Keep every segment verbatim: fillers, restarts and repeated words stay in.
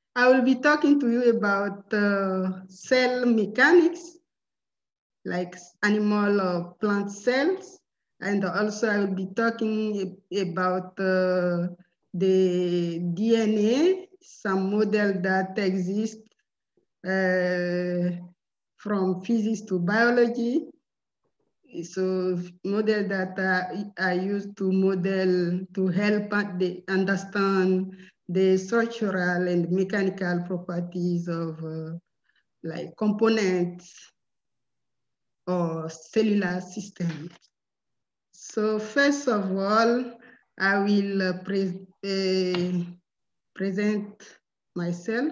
I will be talking to you about uh, cell mechanics, like animal or plant cells. And also I will be talking about uh, the D N A, some model that exist uh, from physics to biology. So model that are, are used to model, to help the, understand the structural and mechanical properties of uh, like components or cellular systems. So first of all, I will uh, pre uh, present myself.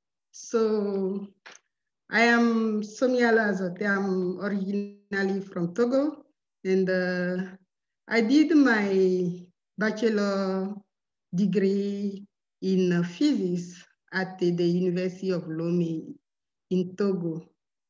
So I am Somiala Azote. I'm originally from Togo, and uh, I did my bachelor degree in uh, physics at the University of Lomé in Togo.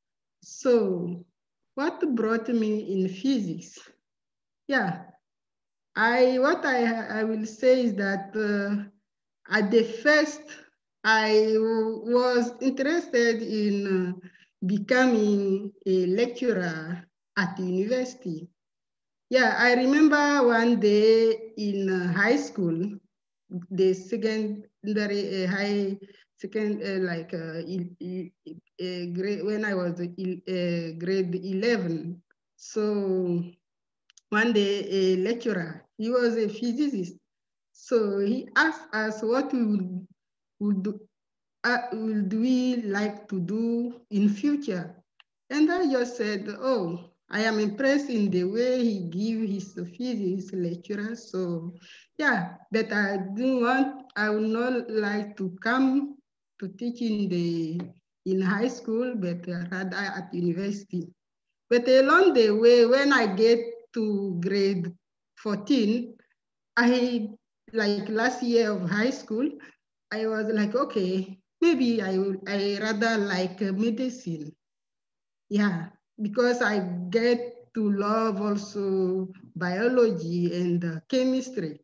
So what brought me in physics? Yeah, I what I, I will say is that uh, at the first, I was interested in uh, becoming a lecturer at the university. Yeah, I remember one day in uh, high school, the secondary uh, high second uh, like uh, il, il, uh, grade when I was il, uh, grade eleven. So one day a lecturer, he was a physicist, so he asked us what we would, would, do, uh, would we like to do in future. And I just said, oh, I am impressed in the way he give his physics lecture. So yeah, but I do want, I would not like to come to teach in the in high school, but rather at university. But along the way, when I get to grade fourteen, I, like last year of high school, I was like, okay, maybe I would, I rather like medicine. Yeah, because I get to love also biology and uh, chemistry.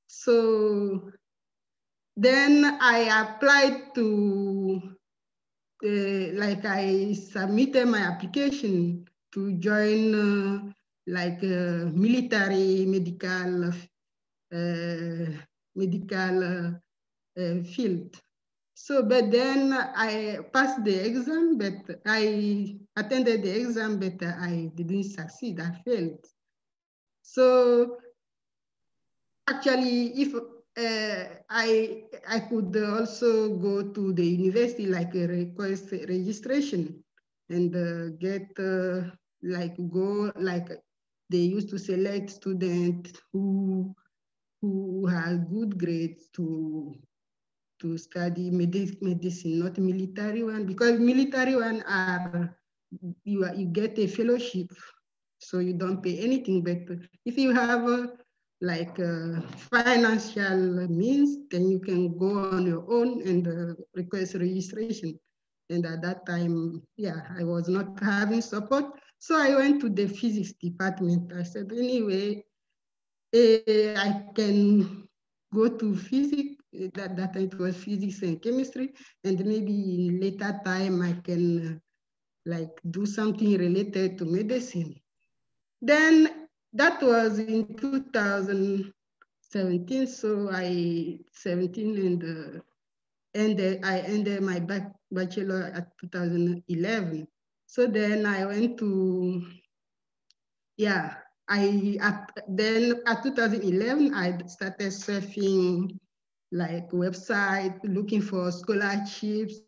So then I applied to, uh, like I submitted my application to join uh, like uh, military medical uh, medical uh, uh, field. So, but then I passed the exam, but I attended the exam, but I didn't succeed, I failed. So actually, if uh, I, I could also go to the university, like a request registration and uh, get uh, like go, like they used to select students who, who have good grades to to study medicine, not military one, because military one are, you, are, you get a fellowship, so you don't pay anything. But if you have uh, like uh, financial means, then you can go on your own and uh, request registration. And at that time, yeah, I was not having support. So I went to the physics department. I said, anyway, eh, I can go to physics, that, that it was physics and chemistry, and maybe in later time I can uh, like do something related to medicine. Then that was in two thousand seventeen, so I seventeen and uh, ended, I ended my bac bachelor at two thousand eleven. So then I went to, yeah, I at, then at two thousand eleven I started surfing like website looking for scholarships.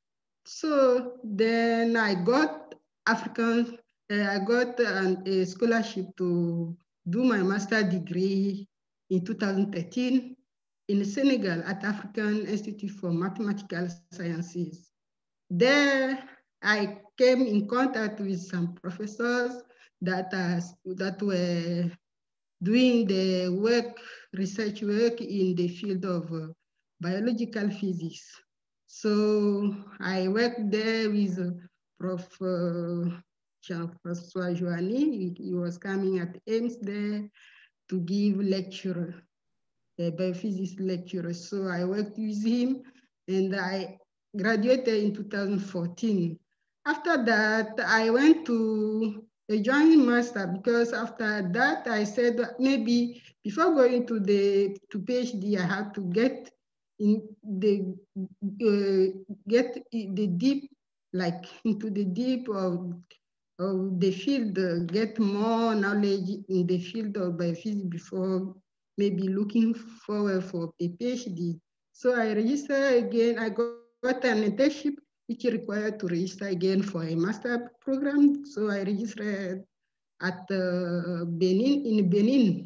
So then I got African, uh, I got an, a scholarship to do my master degree in two thousand thirteen in Senegal at African Institute for Mathematical Sciences. There I came in contact with some professors that, uh, that were doing the work, research work in the field of uh, biological physics. So I worked there with uh, Professor Uh, Jean-François Joanny. He, he was coming at Ames there to give lecture, a biophysics lecture. So I worked with him. and I graduated in two thousand fourteen. After that, I went to a joint master because after that, I said maybe before going to the to PhD, I have to get in the uh, get the deep, like into the deep of, of the field, uh, get more knowledge in the field of biophysics before maybe looking forward for a PhD. So I registered again, I got an internship which required to register again for a master program. So I registered at uh, Benin, in Benin.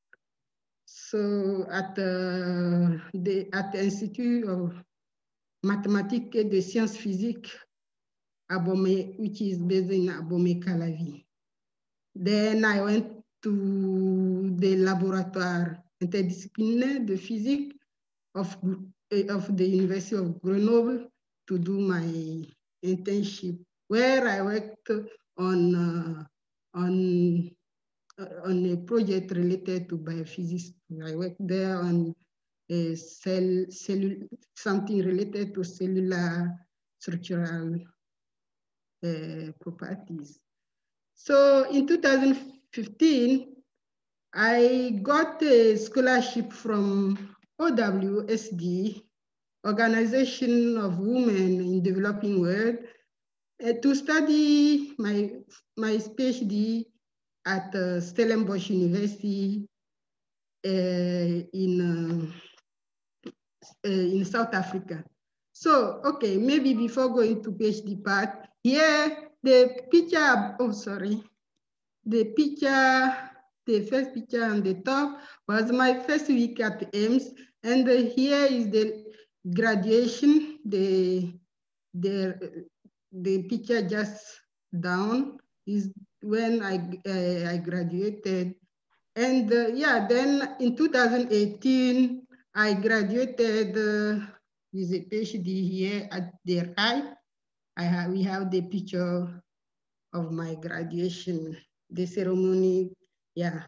So at, uh, the, at the Institute of Mathématiques et de Sciences Physiques, Abomey, which is based in Abomey-Calavi. Then I went to the laboratoire interdisciplinaire de physique of, of the University of Grenoble to do my internship, where I worked on, uh, on, uh, on a project related to biophysics. I worked there on a cell, cell, something related to cellular structural uh, properties. So in two thousand fifteen, I got a scholarship from O W S D, Organization of Women in Developing World, uh, to study my, my PhD at uh, Stellenbosch University uh, in, uh, uh, in South Africa. So, okay, maybe before going to PhD part, here the picture, oh, sorry, the picture, the first picture on the top was my first week at AIMS. And here is the graduation, the, the, the picture just down is when I, uh, I graduated. And uh, yeah, then in two thousand eighteen, I graduated uh, with a PhD here at the right. I have, we have the picture of my graduation, the ceremony, yeah.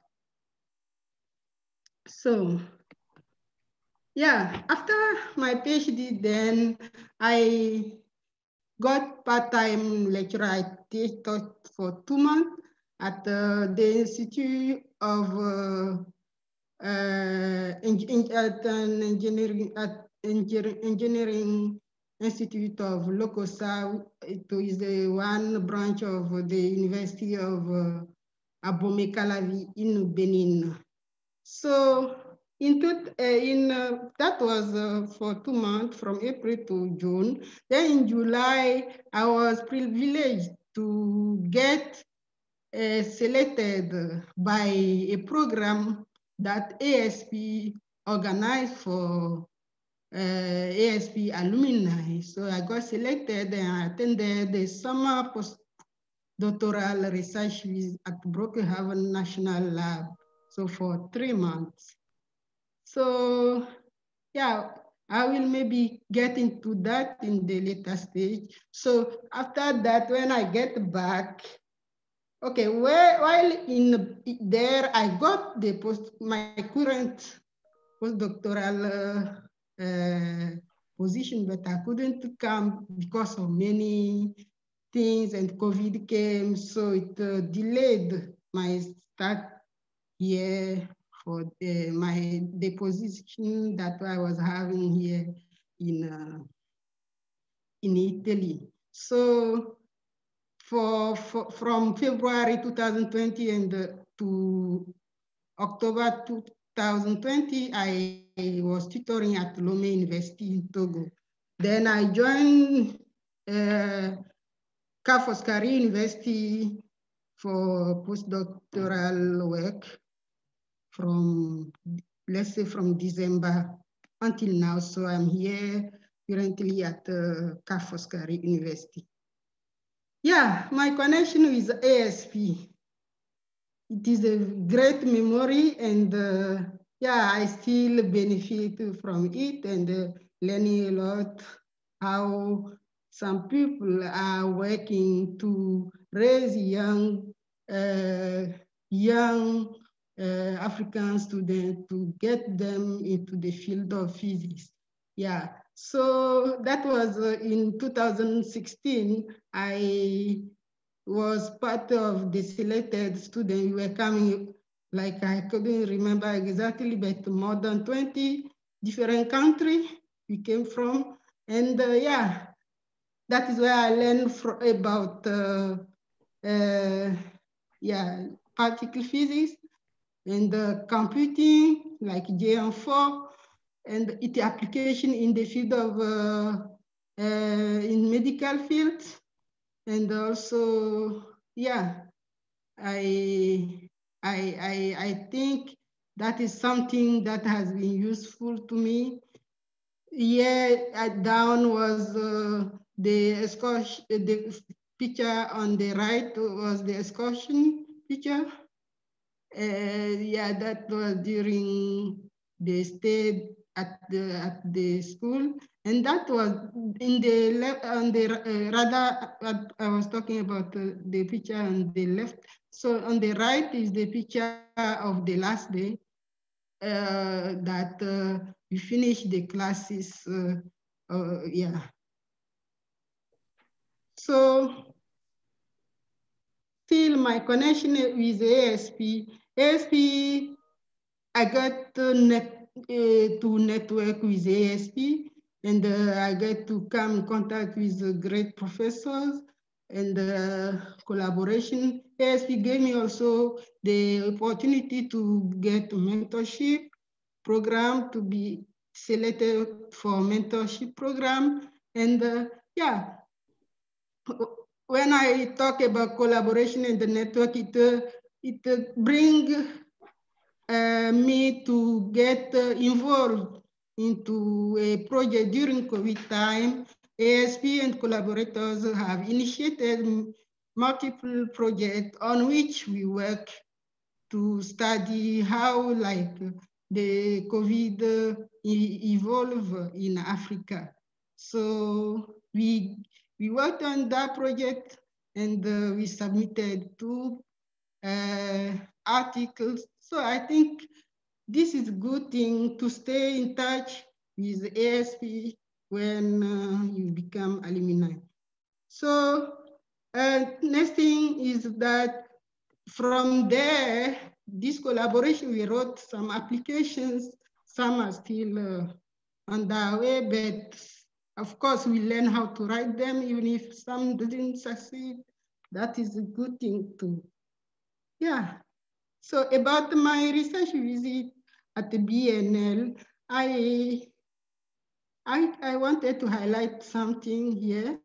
So, yeah, after my PhD, then I got part-time lecturer. I taught for two months at uh, the Institute of uh, uh, in, at an engineering at engineering Institute of Lokosa. It is the one branch of the University of uh, Abomey-Calavi in Benin. So in, two, uh, in uh, that was uh, for two months from April to June. Then in July, I was privileged to get uh, selected by a program that A S P organized for uh, A S P alumni. So I got selected and I attended the summer postdoctoral research at Brookhaven National Lab. So for three months. So yeah, I will maybe get into that in the later stage. So after that, when I get back, okay, where, while in there, I got the post, my current postdoctoral uh, uh, position, but I couldn't come because of many things and COVID came, so it uh, delayed my start here for the, my the position that I was having here in uh, in Italy. So for, for from February two thousand twenty and uh, to October two thousand twenty, I was tutoring at Lomé University in Togo. Then I joined uh, Ca' Foscari University for postdoctoral work from, let's say, from December until now. So I'm here currently at uh, Ca' Foscari University. Yeah, my connection with A S P. It is a great memory, and uh, yeah, I still benefit from it and uh, learning a lot how some people are working to raise young, uh, young uh, African students to get them into the field of physics. Yeah, So that was uh, in two thousand sixteen. I was part of the selected students. We were coming, like I couldn't remember exactly, but more than twenty different countries we came from. And uh, yeah, that is where I learned for, about uh, uh, yeah, particle physics and uh, computing, like J M four, and its application in the field of uh, uh, in medical fields. And also, yeah, I, I, I, I think that is something that has been useful to me. Yeah, down was uh, the excursion, the picture on the right was the excursion picture. Uh, yeah, that was during the stay at the at the school, and that was in the left on the uh, rather. Uh, I was talking about uh, the picture on the left. So on the right is the picture of the last day uh, that uh, we finished the classes. Uh, uh, yeah. So still my connection with A S P. A S P, I got to, net, uh, to network with A S P, and uh, I get to come in contact with uh, great professors and uh, collaboration. A S P gave me also the opportunity to get mentorship program, to be selected for mentorship program. And uh, yeah, when I talk about collaboration in the network, it, uh, it uh, bring uh, me to get uh, involved into a project during COVID time. A S P and collaborators have initiated multiple projects on which we work to study how like the COVID uh, e evolve in Africa. So we, we worked on that project, and uh, we submitted two uh, articles. So I think this is a good thing to stay in touch with A S P when uh, you become alumni. So uh, next thing is that from there, this collaboration, we wrote some applications. Some are still uh, on their way, but of course we learn how to write them, even if some didn't succeed. That is a good thing too. Yeah. So about my research visit at the B N L, I, I, I wanted to highlight something here.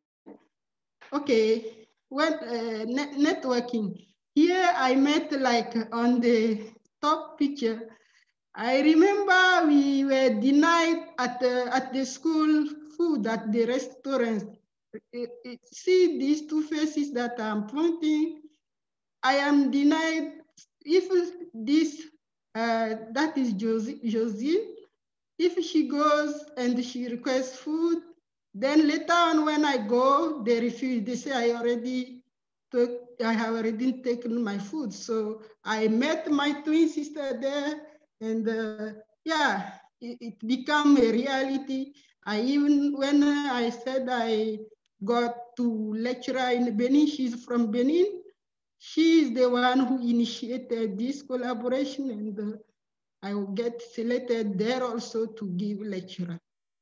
Okay, when uh, net networking, here I met like on the top picture. I remember we were denied at the, at the school food at the restaurants. It, it, see these two faces that I'm pointing. I am denied. If this, uh, that is Josie, Josie, if she goes and she requests food, then later on when I go, they refuse. They say I already took, I have already taken my food. So I met my twin sister there, and uh, yeah, it, it became a reality. I even, when I said I got to lecture in Benin, she's from Benin. She is the one who initiated this collaboration, and uh, I will get selected there also to give lecture.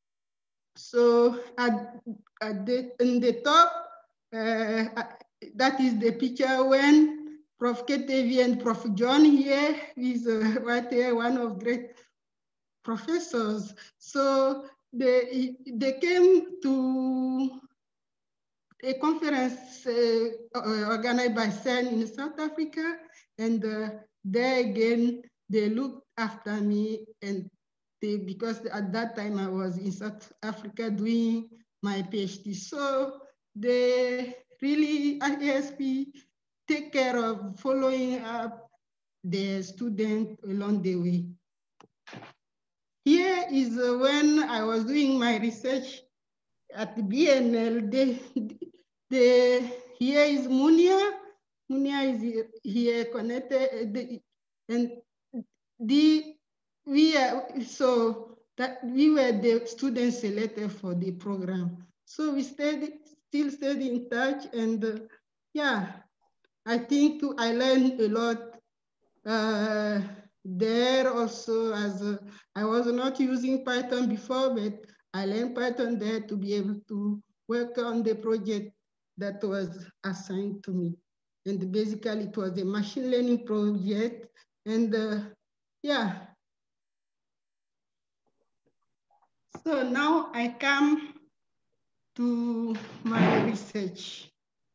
So at, at the, in the top, uh, that is the picture when Professor Ketevi and Professor John here is uh, right there, one of great professors. So they, they came to a conference uh, organized by C E N in South Africa, and uh, there again, they looked after me, and they, because at that time I was in South Africa doing my PhD. So they really, at A S P, take care of following up the student along the way. Here is uh, when I was doing my research at the B N L. They, they, here is Munia. Munia is here, here connected. The, and the, we are, so that we were the students selected for the program. So we stayed, still stayed in touch, and uh, yeah, I think I learned a lot uh, there also, as uh, I was not using Python before, but I learned Python there to be able to work on the project that was assigned to me. And basically it was a machine learning project. And uh, yeah. So now I come to my research.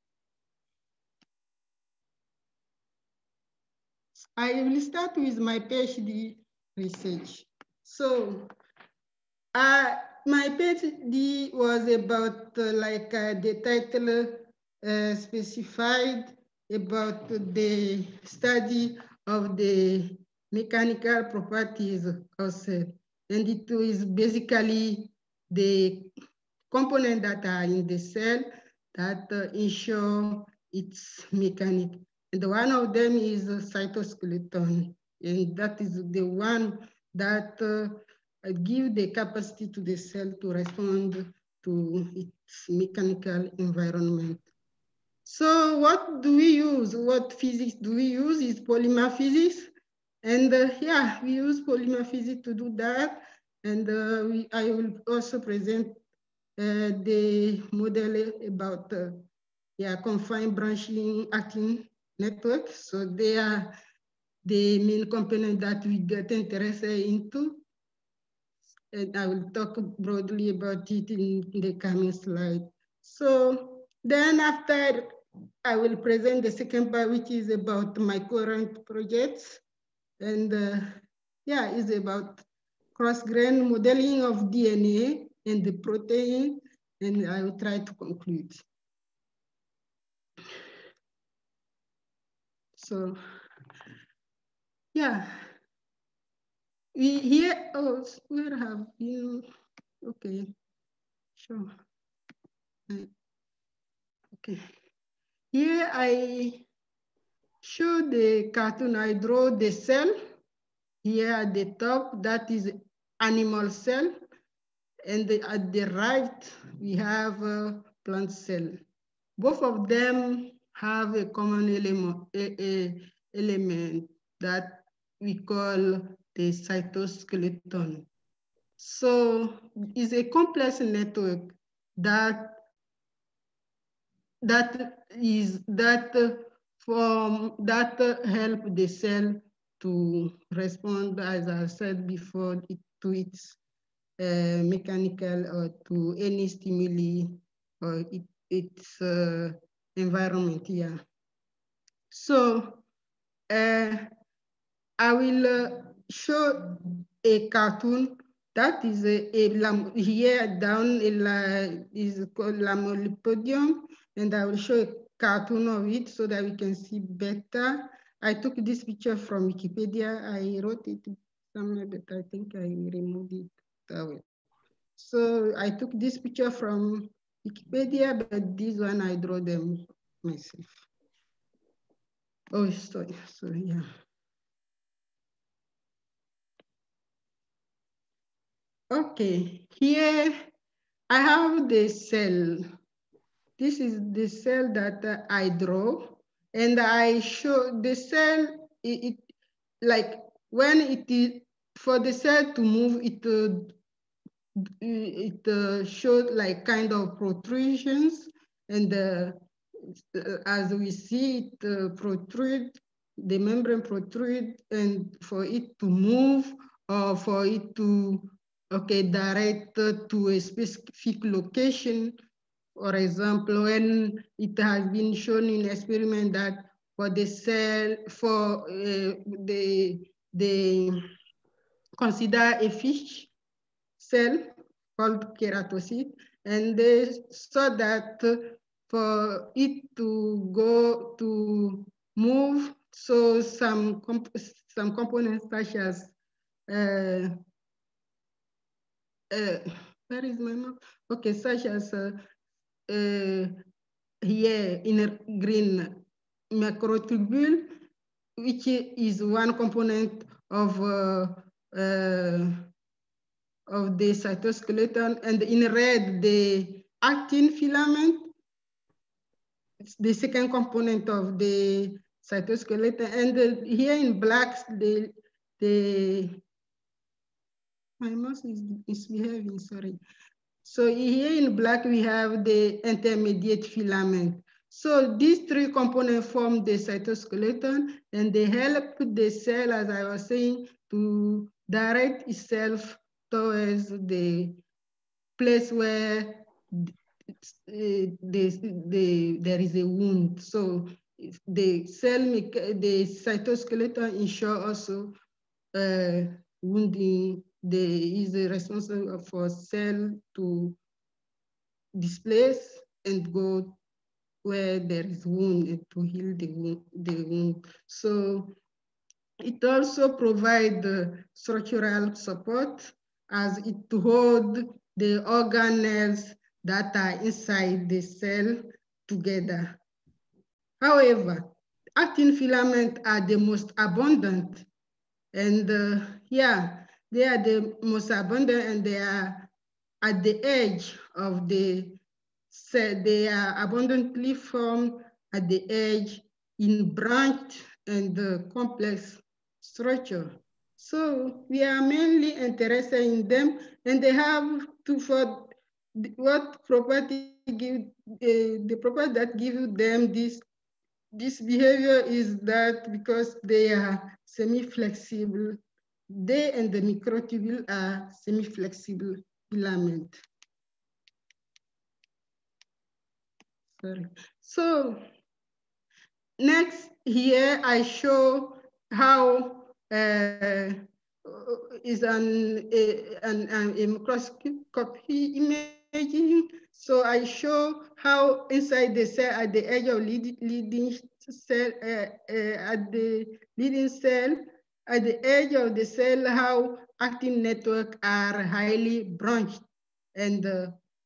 I will start with my PhD research. So uh, my PhD was about uh, like uh, the title uh, specified about the study of the mechanical properties of cell. And it is basically the components that are in the cell that uh, ensure its mechanic. And one of them is a cytoskeleton. And that is the one that uh, give the capacity to the cell to respond to its mechanical environment. So what do we use? What physics do we use? Is polymer physics. And uh, yeah, we use polymer physics to do that. And uh, we, I will also present uh, the model about uh, yeah, confined branching acting network. So they are the main component that we get interested into. And I will talk broadly about it in the coming slide. So then after, I will present the second part, which is about my current projects. And uh, yeah, it's about cross-grain modeling of D N A and the protein, and I will try to conclude. So yeah, we here, oh, where have you, okay, sure. Okay, here I show the cartoon. I draw the cell here at the top, that is animal cell. And the, at the right, we have a plant cell. Both of them have a common element, a, a element that we call the cytoskeleton. So it's a complex network that that is that from that help the cell to respond, as I said before, it, to its uh, mechanical or to any stimuli or it, its uh, environment. Yeah. So uh, I will uh, show a cartoon that is a, a here down a, is called Lamellipodium, and I will show a cartoon of it so that we can see better. I took this picture from Wikipedia. I wrote it somewhere, but I think I removed it that way. So I took this picture from Wikipedia, but this one I draw them myself. Oh, sorry, sorry, yeah. Okay, here I have the cell. This is the cell that uh, I draw, and I show the cell, it, it like when it is, for the cell to move, it uh, it uh, showed like kind of protrusions, and uh, as we see it uh, protrude, the membrane protrude, and for it to move or for it to, okay, direct to a specific location. For example, when it has been shown in experiment that for the cell, for uh, the, the, consider a fish cell called keratocyte, and they saw that for it to go to move, so some comp some components such as uh, uh, where is my map? Okay, such as uh, uh, here in green macrotubule, which is one component of uh, uh, of the cytoskeleton, and in red, the actin filament. It's the second component of the cytoskeleton. And uh, here in black, the, the my mouse is misbehaving, sorry. So here in black, we have the intermediate filament. So these three components form the cytoskeleton, and they help the cell, as I was saying, to direct itself towards the place where the, the, the, there is a wound. So the cell, the cytoskeleton ensure also uh, wounding. They is responsible for cell to displace and go where there is wound and to heal the wound. The wound. So it also provides structural support as it hold the organelles that are inside the cell together. However, actin filaments are the most abundant, and uh, yeah, they are the most abundant, and they are at the edge of the cell. They are abundantly formed at the edge in branched and uh, complex structure. So we are mainly interested in them, and they have to for what property give uh, the property that give them this this behavior is that because they are semi-flexible, they and the microtubule are semi-flexible filament. Sorry. So next here I show how uh, is an a, an, an, a microscopy imaging. So I show how inside the cell at the edge of lead, leading cell uh, uh, at the leading cell at the edge of the cell how actin network are highly branched, and uh,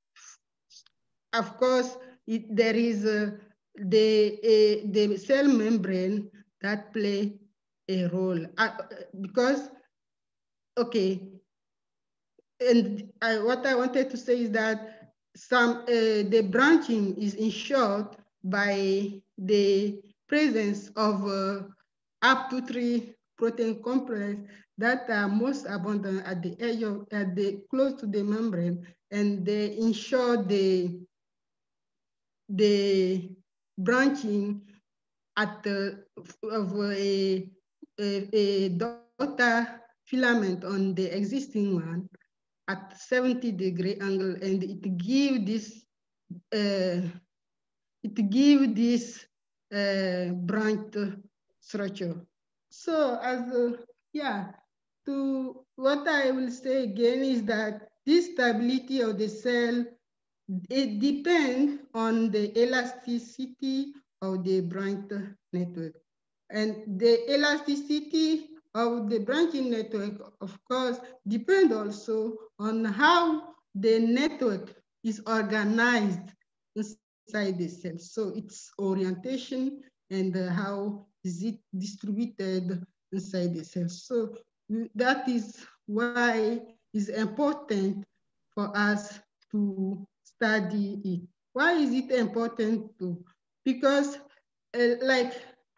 of course it, there is uh, the uh, the cell membrane that play a role uh, because okay. And I, what I wanted to say is that some uh, the branching is ensured by the presence of uh, up to three protein complex that are most abundant at the edge of, at the close to the membrane, and they ensure the the branching at the of a, a, a daughter filament on the existing one at seventy degree angle, and it give this uh, it give this uh, branched structure. So as uh, yeah, to what I will say again is that this stability of the cell, it depends on the elasticity of the branched network. And the elasticity of the branching network, of course, depends also on how the network is organized inside the cell. So its orientation and uh, how is it distributed inside the cell. So that is why it's important for us to study it. Why is it important to? Because uh, like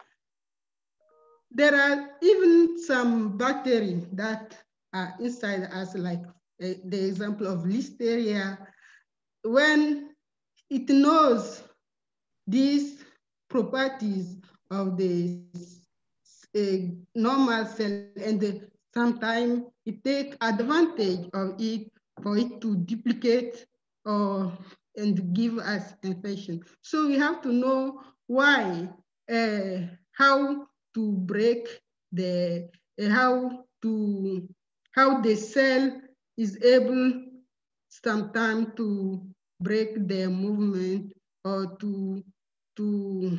there are even some bacteria that are inside us, like uh, the example of Listeria. When it knows these properties of the uh, normal cell, and sometimes it takes advantage of it for it to duplicate or and give us infection. So we have to know why, uh, how to break the, uh, how to, how the cell is able sometimes to break their movement or to, to,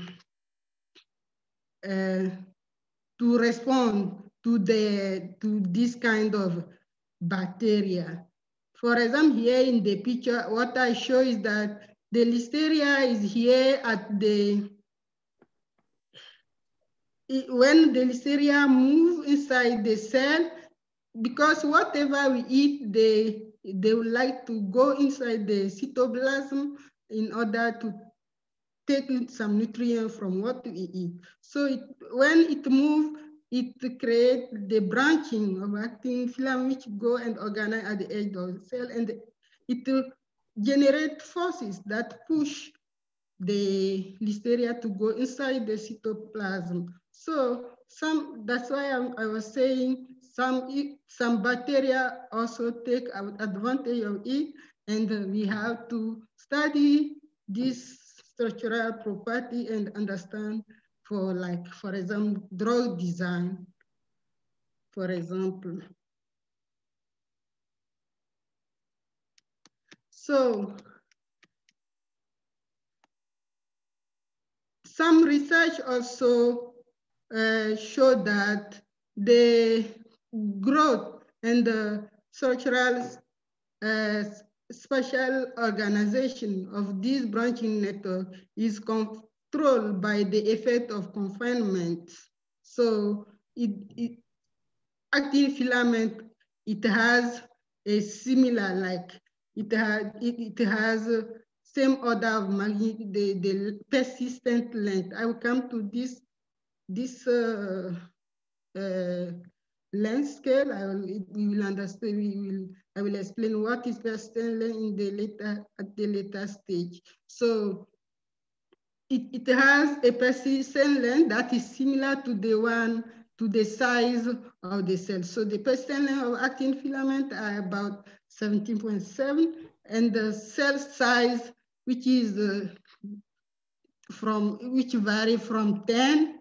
uh, to respond to the to this kind of bacteria. For example, here in the picture, what I show is that the Listeria is here at the, when the Listeria move inside the cell, because whatever we eat, they, they would like to go inside the cytoplasm in order to take some nutrient from what we eat. So it, when it moves, it creates the branching of actin filament which go and organize at the edge of the cell, and it will generate forces that push the listeria to go inside the cytoplasm. So some, that's why I'm, I was saying some, some bacteria also take advantage of it, and we have to study this structural property and understand for, like, for example, drug design, for example. So some research also uh, show that the growth and the structural uh, spatial organization of this branching network is controlled by the effect of confinement. So it, it actin filament, it has a similar, like it has it, it has a same order of magnitude, the, the persistent length. I will come to this this uh, uh, length scale. I will, we will understand. We will. I will explain what is persistent length in the later at the later stage. So it, it has a persistent length that is similar to the one to the size of the cell. So the persistent length of actin filament are about seventeen point seven, and the cell size, which is uh, from which vary from ten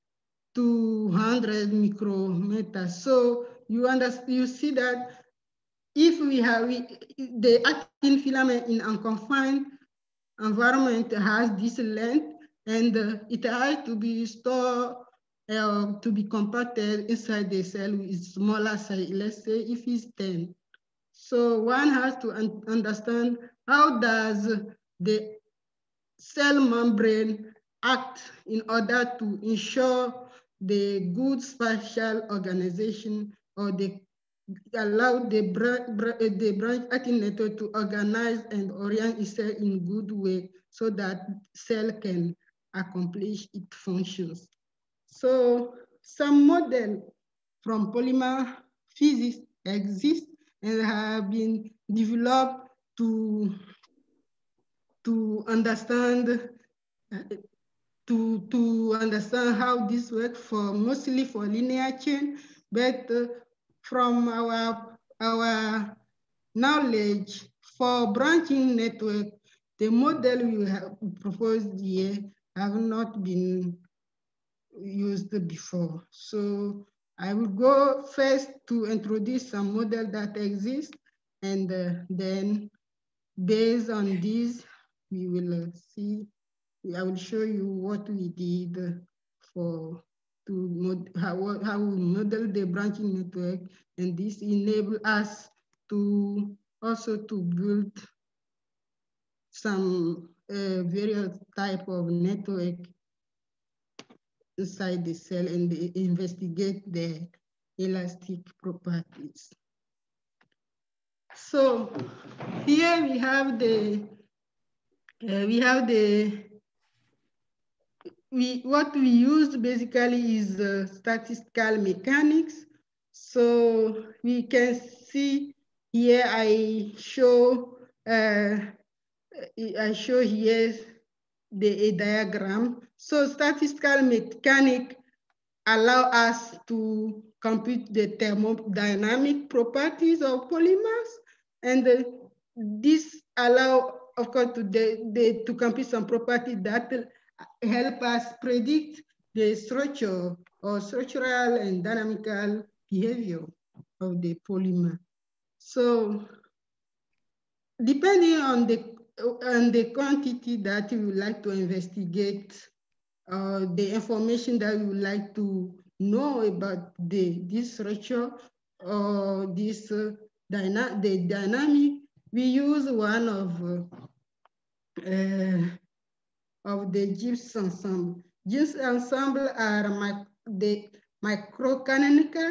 to one hundred micrometers. So you understand, you see that if we have we, the actin filament in unconfined environment has this length, and uh, it has to be stored uh, to be compacted inside the cell with smaller size. Let's say if it's ten. So one has to un understand how does the cell membrane act in order to ensure the good spatial organization, or the allow the, the branch actin network to organize and orient itself in good way so that cell can accomplish its functions. So some model from polymer physics exist and have been developed to, to understand to, to understand how this works, for mostly for linear chain, but uh, from our, our knowledge for branching network, the model we have proposed here have not been used before. So I will go first to introduce some model that exist, and uh, then based on this, we will uh, see, I will show you what we did for to mod, how, how we model the branching network, and this enable us to also to build some uh, various type of network inside the cell and investigate the elastic properties. So here we have the uh, we have the we what we used basically is uh, statistical mechanics. So we can see here I show uh, I show here the a diagram. So statistical mechanics allow us to compute the thermodynamic properties of polymers, and uh, this allow, of course, to the, the to compute some property that help us predict the structure or structural and dynamical behavior of the polymer. So depending on the on the quantity that you would like to investigate, uh, the information that you would like to know about the this structure or this uh, dyna the dynamic, we use one of uh, uh, of the Gibbs ensemble. Gibbs ensemble are my, the microcanonical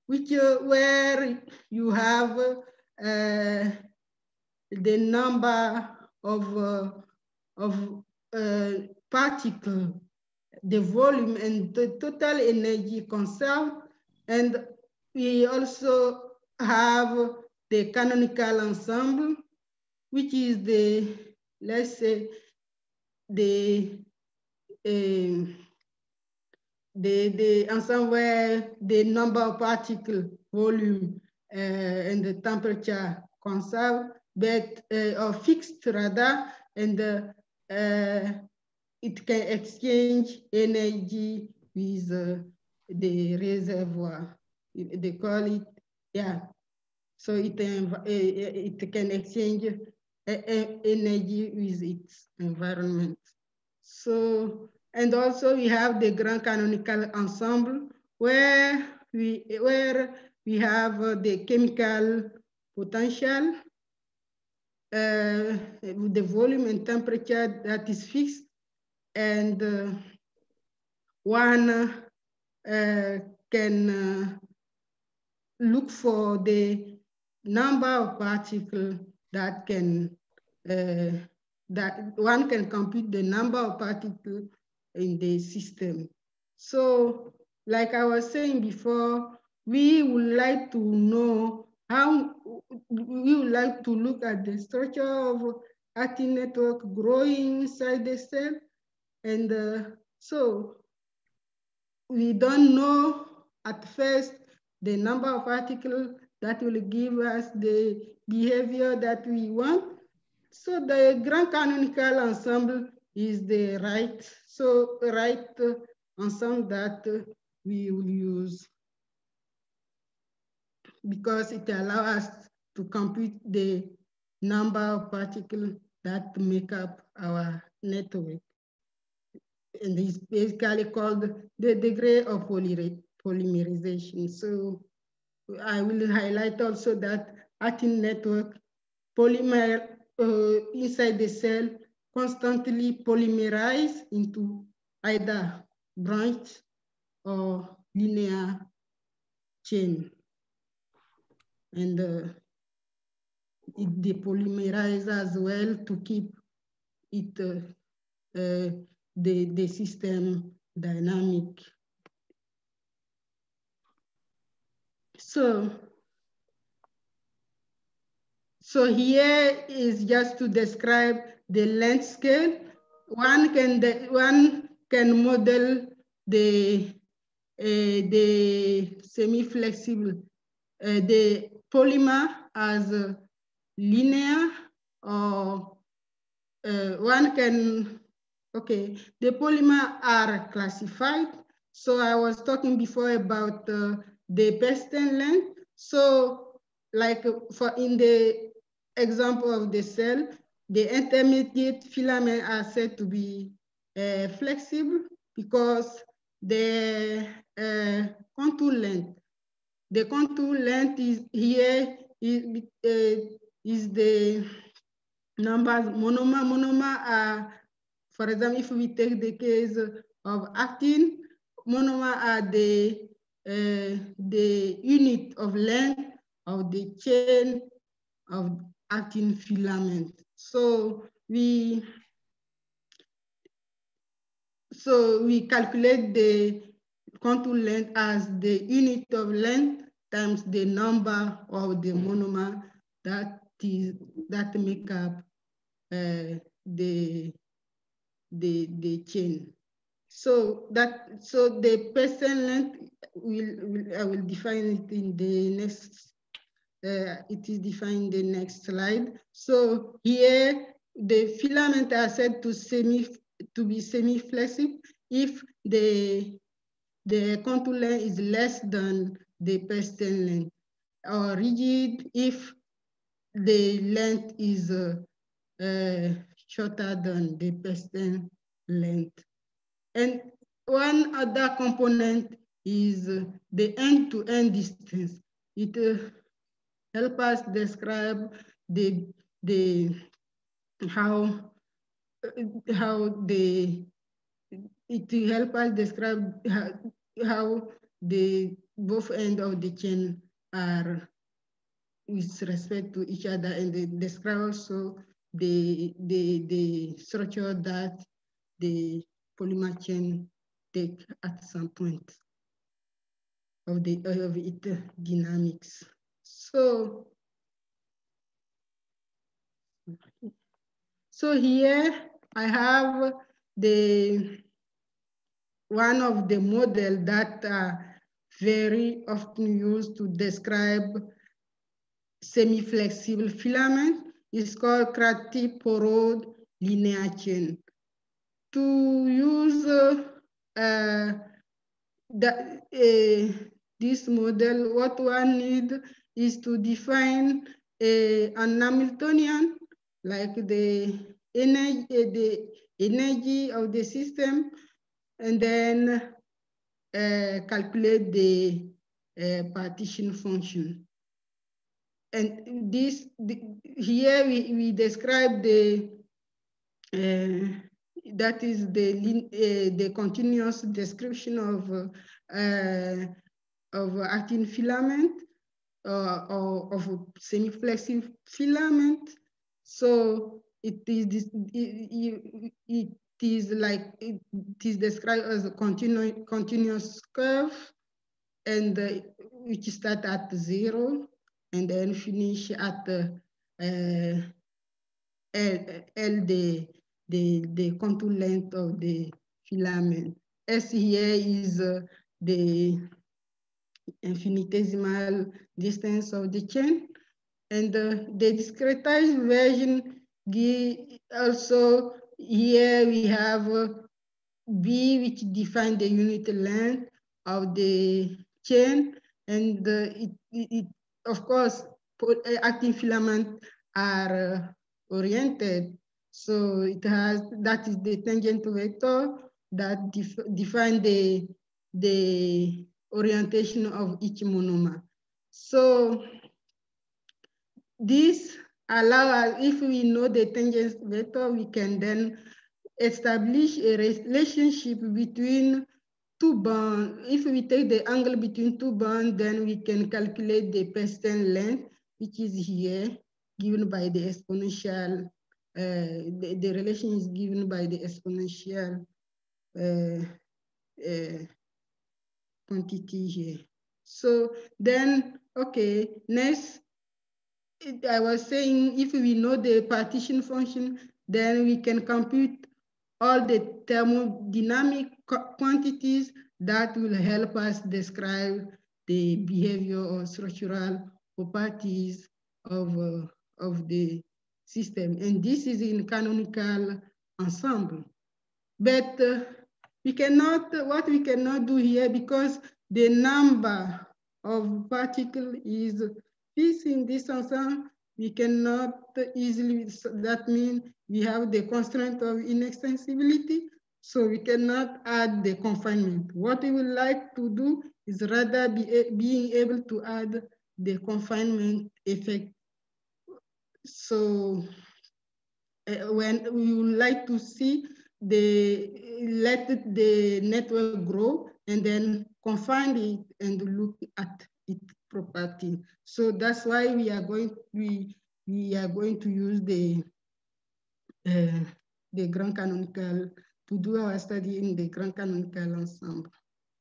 which uh, where you have uh, the number of, uh, of uh, particles, the volume and the total energy conserved. And we also have the canonical ensemble, which is the, let's say, the, uh, the, the ensemble where the number of particle, volume, uh, and the temperature conserved, but uh, or fixed rather, and uh, uh, it can exchange energy with uh, the reservoir. They call it, yeah. So it, uh, it can exchange uh, energy with its environment. So, and also we have the Grand Canonical Ensemble, where we, where we have uh, the chemical potential, uh, the volume and temperature that is fixed, and uh, one uh, can uh, look for the number of particles that can, uh, that one can compute the number of particles in the system. So, like I was saying before, we would like to know how, we would like to look at the structure of actin network growing inside the cell. And uh, so we don't know at first the number of particles that will give us the behavior that we want. So the Grand Canonical Ensemble is the right, so right ensemble that we will use, because it allows us to compute the number of particles that make up our network. And it's basically called the degree of polymerization. So I will highlight also that actin network polymer uh, inside the cell constantly polymerize into either branch or linear chain. And uh, it depolymerize as well to keep it uh, uh, the, the system dynamic. So, so here is just to describe the length scale. One can, one can model the, uh, the semi-flexible, uh, the polymer as uh, linear, or uh, one can, okay, the polymer are classified. So I was talking before about uh, the piston length. So like for in the example of the cell, the intermediate filaments are said to be uh, flexible because the uh, contour length, the contour length is here is, uh, is the numbers monomer. Monomer are, for example, if we take the case of actin, monomer are the uh, the unit of length of the chain of actin filament. So we so we calculate the contour length as the unit of length times the number of the monomer that is that make up uh, the the the chain. So that so the piston length will, will I will define it in the next. Uh, it is defined in the next slide. So here the filament are said to semi to be semi-flexible if the the contour length is less than the piston length, or rigid if the length is uh, uh, shorter than the piston length. And one other component is uh, the end-to-end distance. It uh, helps us describe the the how uh, how the it help us describe how, how the both ends of the chain are with respect to each other, and they describe also the, the, the structure that the polymer chain take at some point of the of its dynamics. So, so here I have the one of the model that are very often used to describe semi-flexible filament is called Crati-Porode linear chain. To use uh, uh, the, uh, this model, what one need is to define a, an Hamiltonian, like the energy, the energy of the system, and then uh, calculate the uh, partition function. And this, the, here we, we describe the, uh, that is the, uh, the continuous description of, uh, of actin filament uh, or of semi-flexible filament. So it is this, it, it is like, it is described as a continuous, continuous curve, and uh, which start at zero and then finish at the uh, L, L the, the, the contour length of the filament. S here is uh, the infinitesimal distance of the chain, and uh, the discretized version also, here we have uh, B, which define the unit length of the chain, and uh, it, it, it, of course, actin filament are uh, oriented. So it has, that is the tangent vector that def define the, the orientation of each monomer. So this allow us, if we know the tangent vector, we can then establish a relationship between two bonds. If we take the angle between two bonds, then we can calculate the persistent length, which is here, given by the exponential, uh, the, the relation is given by the exponential uh, uh, quantity here. So then, okay, next, I was saying, if we know the partition function, then we can compute all the thermodynamic quantities that will help us describe the behavior or structural properties of, uh, of the system. And this is in canonical ensemble. But uh, we cannot, what we cannot do here, because the number of particles is fixed in this ensemble, we cannot easily, that means we have the constraint of inextensibility, so we cannot add the confinement. What we would like to do is rather be being able to add the confinement effect. So uh, when we would like to see the, let the network grow and then confine it and look at its property. So that's why we are going, we, we are going to use the, uh, the grand canonical to do our study in the grand canonical ensemble.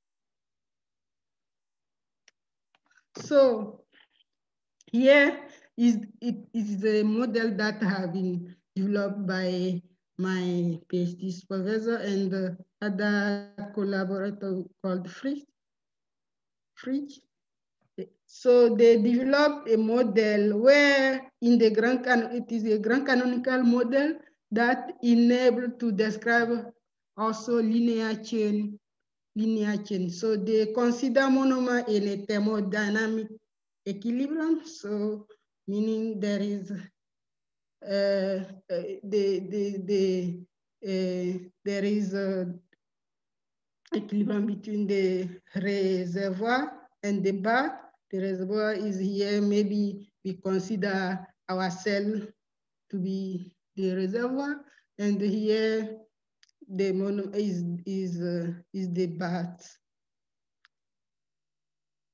So here is, it is the model that have been developed by my PhD supervisor and uh, other collaborator called Fritz. Fritz. So they developed a model where in the grand canon, it is a grand canonical model that enable to describe also linear chain, linear chain. So they consider monomer in a thermodynamic equilibrium. So meaning there is uh, the the the uh, there is a equilibrium between the reservoir and the bath. The reservoir is here. Maybe we consider our cell to be the reservoir, and here the mono is is uh, is the bath.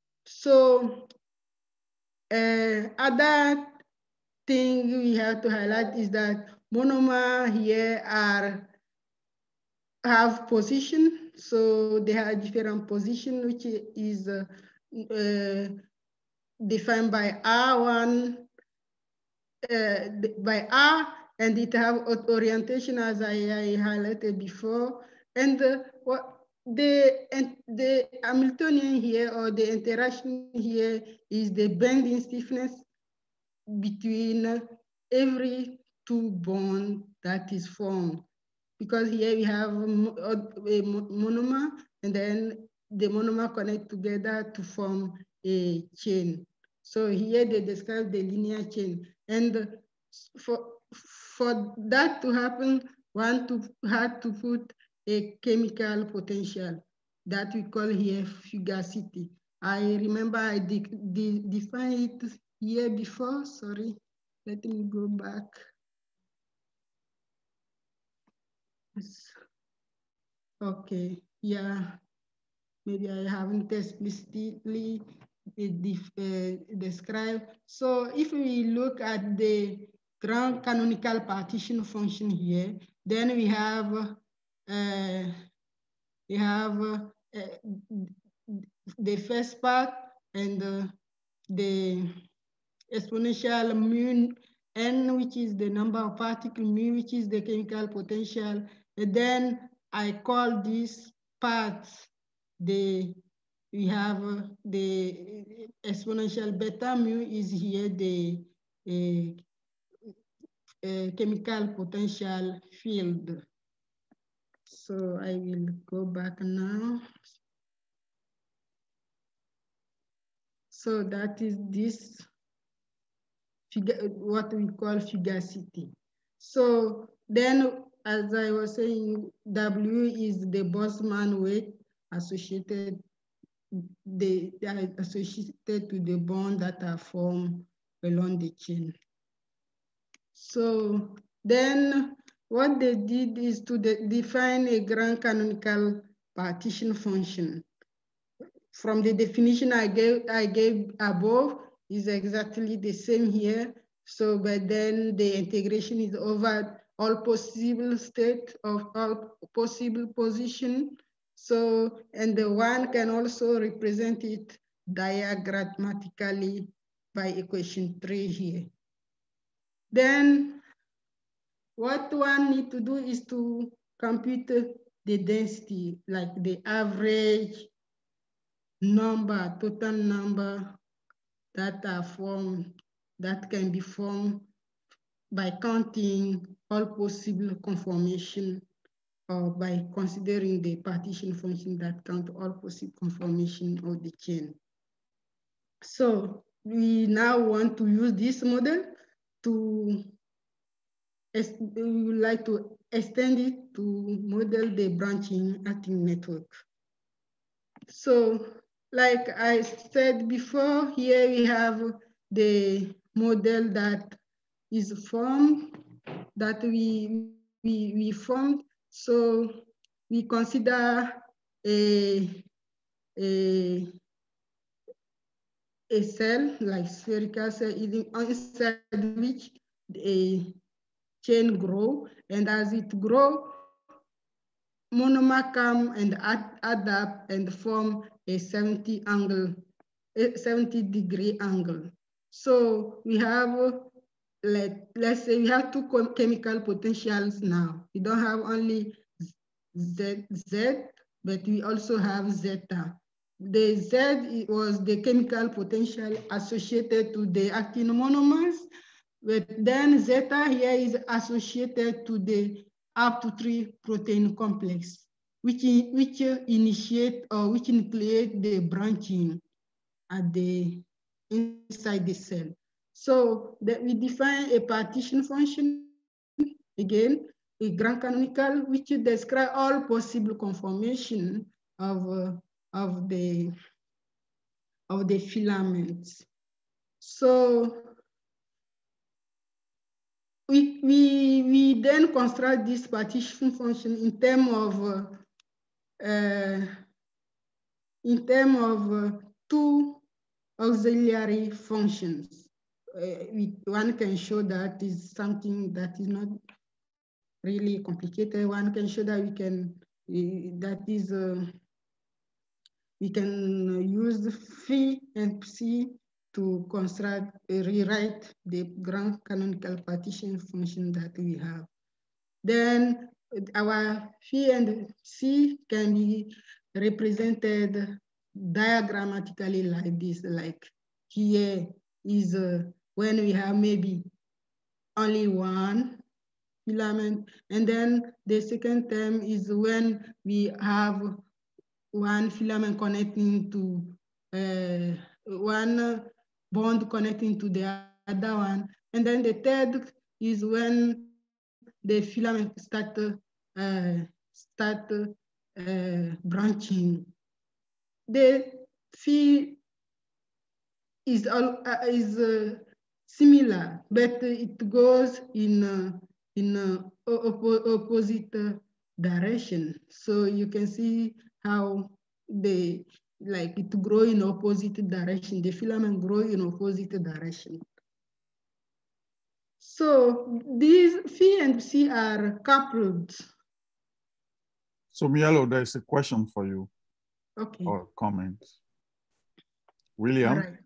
So uh, other thing we have to highlight is that monomer here are have position. So they have different position, which is uh, uh, defined by R one, uh, by R, and it have orientation as I, I highlighted before. And uh, what the, and the Hamiltonian here, or the interaction here, is the bending stiffness between every two bonds that is formed. Because here we have a monomer, and then the monomer connect together to form a chain. So here they describe the linear chain. And for, for that to happen, one to had to put a chemical potential that we call here fugacity. I remember I de de defined it here before, sorry. Let me go back. Okay, yeah, maybe I haven't explicitly uh, described. So if we look at the ground canonical partition function here, then we have uh, we have uh, the first part and uh, the exponential mu n, which is the number of particles, mu, which is the chemical potential. And then I call these parts the, we have uh, the exponential beta mu is here the uh, uh, chemical potential field. So I will go back now. So that is this what we call fugacity. So then, as I was saying, W is the Boltzmann weight associated, the, they are associated to the bond that are formed along the chain. So then what they did is to de define a grand canonical partition function. From the definition I gave, I gave above is exactly the same here. So, but then the integration is over all possible state of all possible position. So, and the one can also represent it diagrammatically by equation three here. Then what one need to do is to compute the density, like the average number, total number that are formed, that can be formed by counting all possible conformation, or by considering the partition function that count all possible conformation of the chain. So we now want to use this model to, we would like to extend it to model the branching acting network. So like I said before, here we have the model that is formed, that we, we, we formed. So we consider a, a, a cell, like spherical cell, inside which a chain grow, and as it grow, monomer come and add, add up and form a seventy angle, a seventy degree angle. So we have, let, let's say we have two chemical potentials now. We don't have only Z, Z, but we also have zeta. The Z was the chemical potential associated to the actin monomers, but then zeta here is associated to the up to three protein complex, which, which initiate or which nucleate the branching at the inside the cell. So that we define a partition function, again, a grand canonical, which describe all possible conformation of, uh, of the of the filaments. So we, we, we then construct this partition function in terms of uh, uh, in terms of uh, two auxiliary functions. Uh, we, one can show that is something that is not really complicated. One can show that we can, uh, that is, uh, we can use phi and psi to construct, uh, rewrite the grand canonical partition function that we have. Then our phi and psi can be represented diagrammatically like this, like here is uh, when we have maybe only one filament, and then the second term is when we have one filament connecting to uh, one bond connecting to the other one, and then the third is when the filament start uh, start uh, branching. The phi is all uh, is uh, similar, but it goes in uh, in uh, oppo opposite uh, direction. So you can see how they like it grow in opposite direction. The filament grow in opposite direction. So these phi and psi are coupled. So Mielo, there's a question for you. Okay. Or comment. William? All right.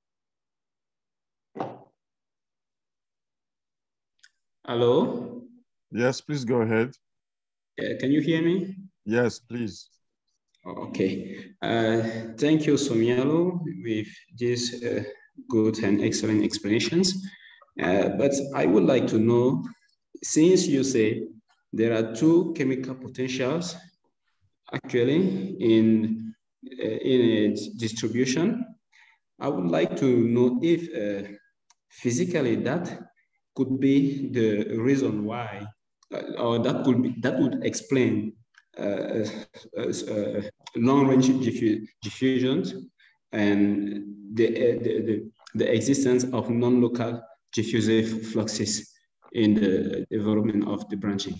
Hello? Yes, please go ahead. Uh, can you hear me? Yes, please. Okay. Uh, thank you, Somialo, with these uh, good and excellent explanations. Uh, but I would like to know, since you say there are two chemical potentials actually in, uh, in a distribution, I would like to know if uh, physically that could be the reason why, uh, or that could be, that would explain uh, uh, uh, long-range diffu diffusions and the, uh, the, the, the existence of non-local diffusive fluxes in the development of the branching.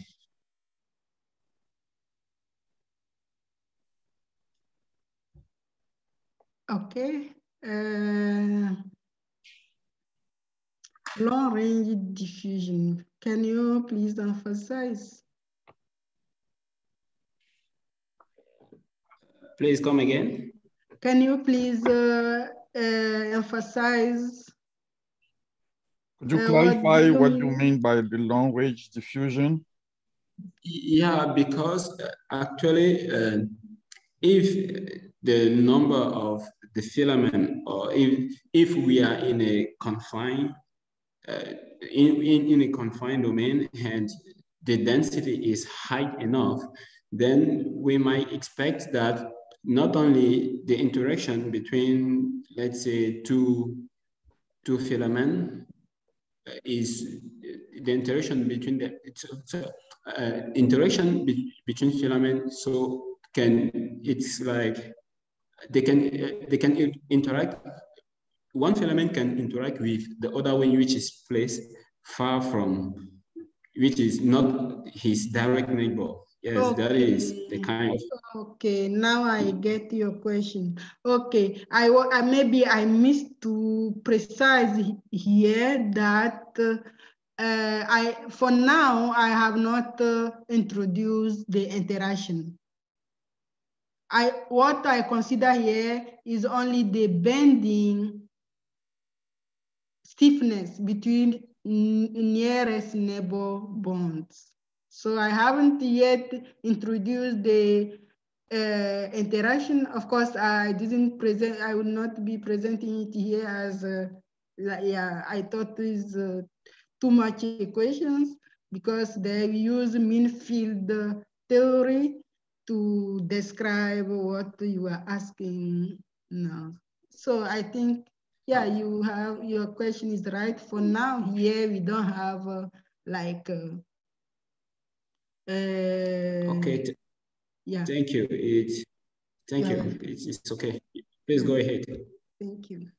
Okay. Uh, long-range diffusion. Can you please emphasize? Please come again. Can you please uh, uh, emphasize? Could you uh, clarify what, you, what you mean by the long-range diffusion? Yeah, because actually, uh, if the number of the filament, or if, if we are in a confined, uh, in, in, in a confined domain and the density is high enough, then we might expect that not only the interaction between, let's say, two, two filament is the interaction between the it's, it's, uh, interaction be, between filaments, so can it's like they can uh, they can interact. One filament can interact with the other one, which is placed far from, which is not his direct neighbor. Yes, okay. That is the kind of. Okay, now I get your question. Okay, I, I maybe I missed to precise here that uh, I for now I have not uh, introduced the interaction. I what I consider here is only the bending stiffness between nearest neighbor bonds. So I haven't yet introduced the uh, interaction. Of course, I didn't present, I will not be presenting it here as, uh, yeah, I thought is uh, too much equations because they use mean field theory to describe what you are asking now. So I think, yeah, you have, your question is right. For now, here we don't have uh, like, uh, uh, okay. Yeah. Thank you. It's thank yeah. you. It's, it's okay. Please go ahead. Thank you.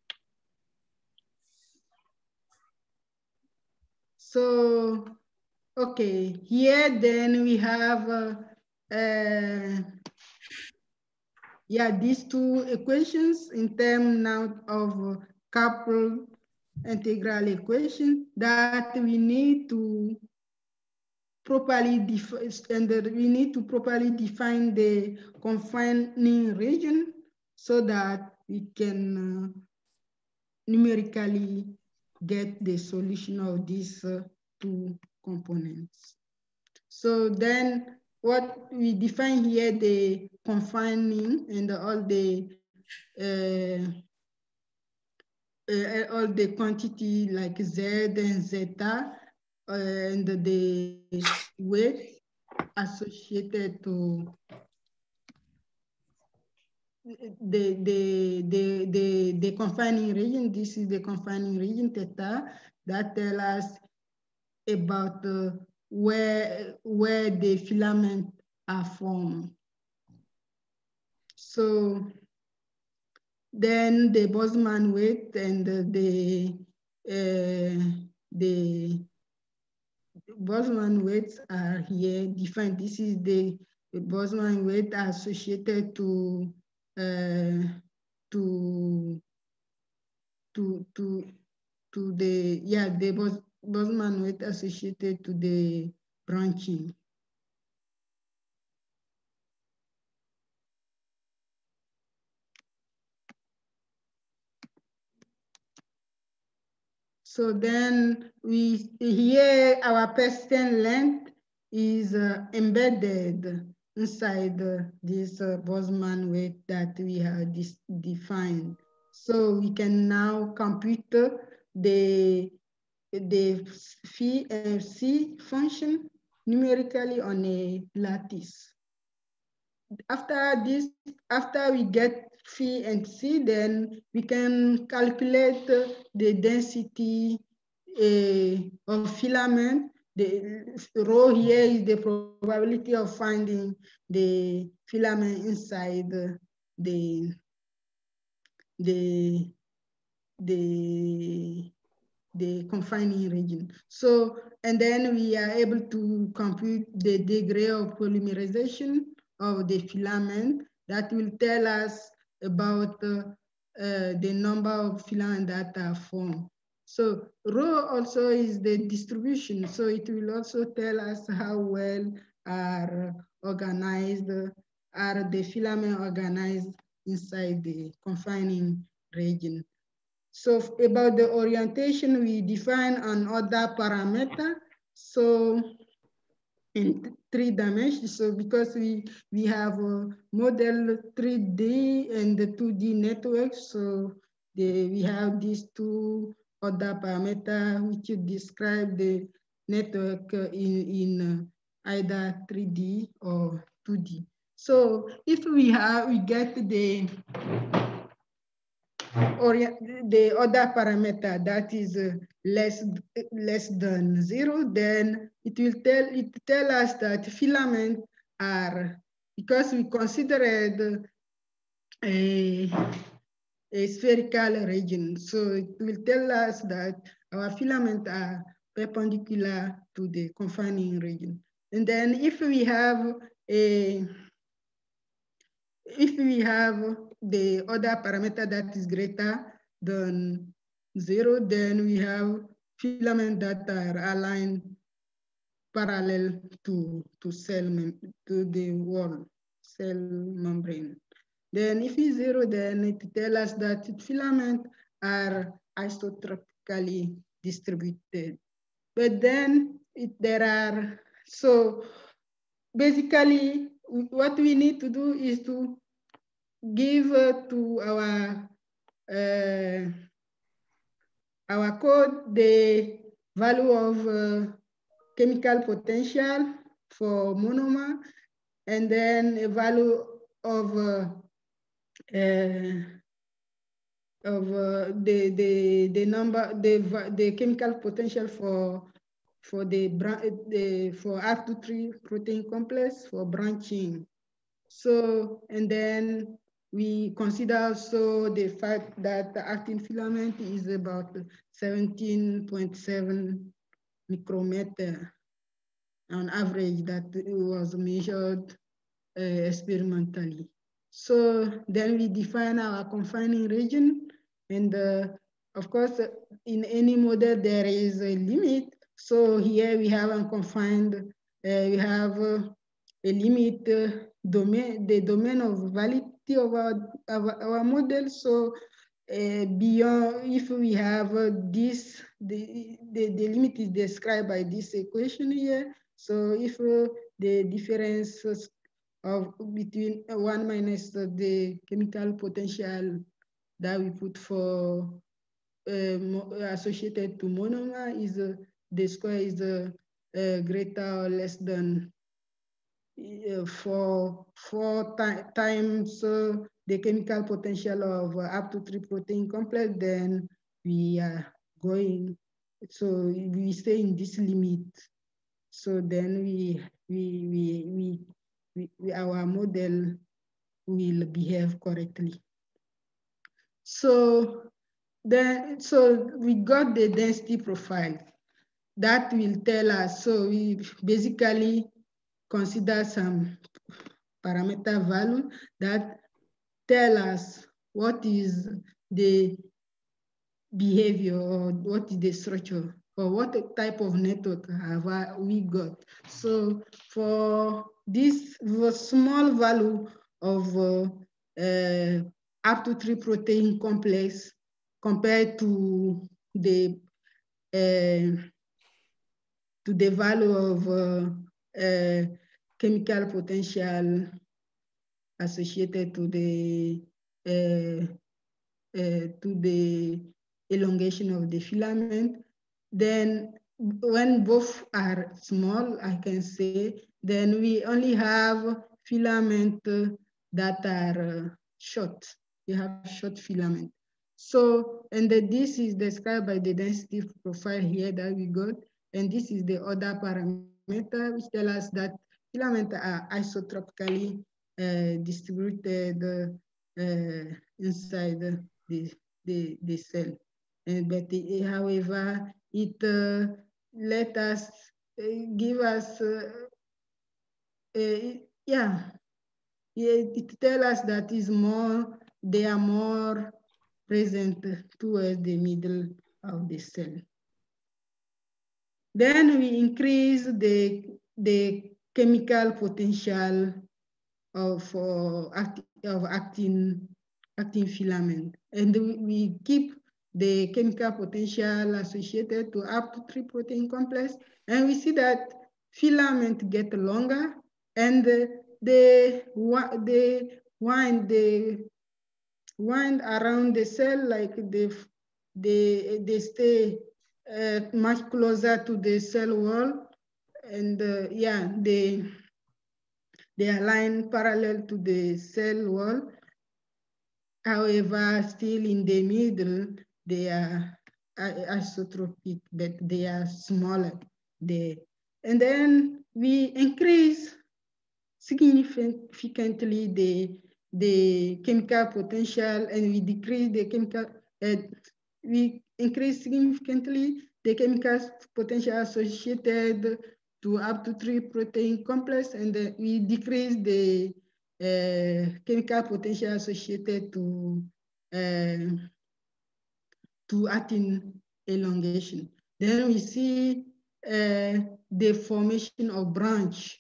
So, okay, here then we have, uh, uh, yeah, these two equations in terms now of coupled integral equation that we need to properly define, and we need to properly define the confining region so that we can uh, numerically get the solution of these uh, two components. So then what we define here, the confining and all the uh, uh, all the quantity like Z and zeta uh, and the weight associated to the, the, the, the, the confining region. This is the confining region theta that tell us about uh, where, where the filament are formed. So then the Boltzmann weight and the, uh, the Boltzmann weights are here defined. This is the, the Boltzmann weight associated to uh, to to to to the yeah the Boltzmann weight associated to the branching. So then we here our persistent length is uh, embedded inside uh, this uh, Boltzmann weight that we have defined. So we can now compute the the phi and C function numerically on a lattice. After this, after we get phi and C, then we can calculate the density uh, of filament. The rho here is the probability of finding the filament inside the the the the confining region. So, and then we are able to compute the degree of polymerization of the filament that will tell us about uh, uh, the number of filaments that are formed. So rho also is the distribution. So it will also tell us how well are organized, are the filament organized inside the confining region. So about the orientation, we define another parameter. So in three dimensions, so because we, we have a model three D and the two D networks, so the, we have these two other parameters which describe the network in, in either three D or two D. So if we have, we get the or the other parameter that is uh, less less than zero, then it will tell it tell us that filaments are, because we considered a, a spherical region, so it will tell us that our filaments are perpendicular to the confining region. And then if we have a if we have the other parameter that is greater than zero, then we have filaments that are aligned parallel to, to cell, to the wall, cell membrane. Then if it's zero, then it tells us that filaments are isotropically distributed. But then it, there are, so basically what we need to do is to give uh, to our uh, our code the value of uh, chemical potential for monomer, and then a value of uh, uh, of uh, the the the number the the chemical potential for for the, the for R twenty-three protein complex for branching. So, and then we consider also the fact that the actin filament is about seventeen point seven micrometer on average that was measured uh, experimentally. So then we define our confining region. And uh, of course, in any model, there is a limit. So here we have unconfined, uh, we have uh, a limit uh, domain, the domain of validity of our, our, our model. So uh, beyond, if we have uh, this, the, the, the limit is described by this equation here. So if uh, the difference of between one minus the chemical potential that we put for uh, associated to monomer is uh, the square is uh, uh, greater or less than uh, four, four times uh, the chemical potential of uh, up to three protein complex, then we are going, so we stay in this limit. So then we, we, we, we, we, we our model will behave correctly. So then, so we got the density profile that will tell us. So we basically consider some parameter value that tell us what is the behavior or what is the structure or what type of network have we got. So for this small value of uh, uh, up to three protein complex compared to the uh, to the value of uh, uh, chemical potential associated to the uh, uh, to the elongation of the filament. Then when both are small, I can say, then we only have filament uh, that are uh, short. We have short filament. So, and the, this is described by the density profile here that we got. And this is the other parameter which tell us that filaments are isotropically uh, distributed uh, inside the, the, the cell. And, but it, however, it uh, let us uh, give us, uh, uh, yeah, it, it tell us that is more, they are more present towards the middle of the cell. Then we increase the, the chemical potential of, uh, act, of actin, actin filament. And we keep the chemical potential associated to up to three protein complex. And we see that filament get longer and they, they wind, they wind around the cell like they, they, they stay uh, much closer to the cell wall. And uh, yeah, they, they align parallel to the cell wall. However, still in the middle, they are isotropic, but they are smaller. They, and then we increase significantly the, the chemical potential, and we decrease the chemical, uh, we increase significantly the chemical potential associated to up to three protein complex, and uh, we decrease the uh, chemical potential associated to uh, to actin elongation. Then we see uh, the formation of branch.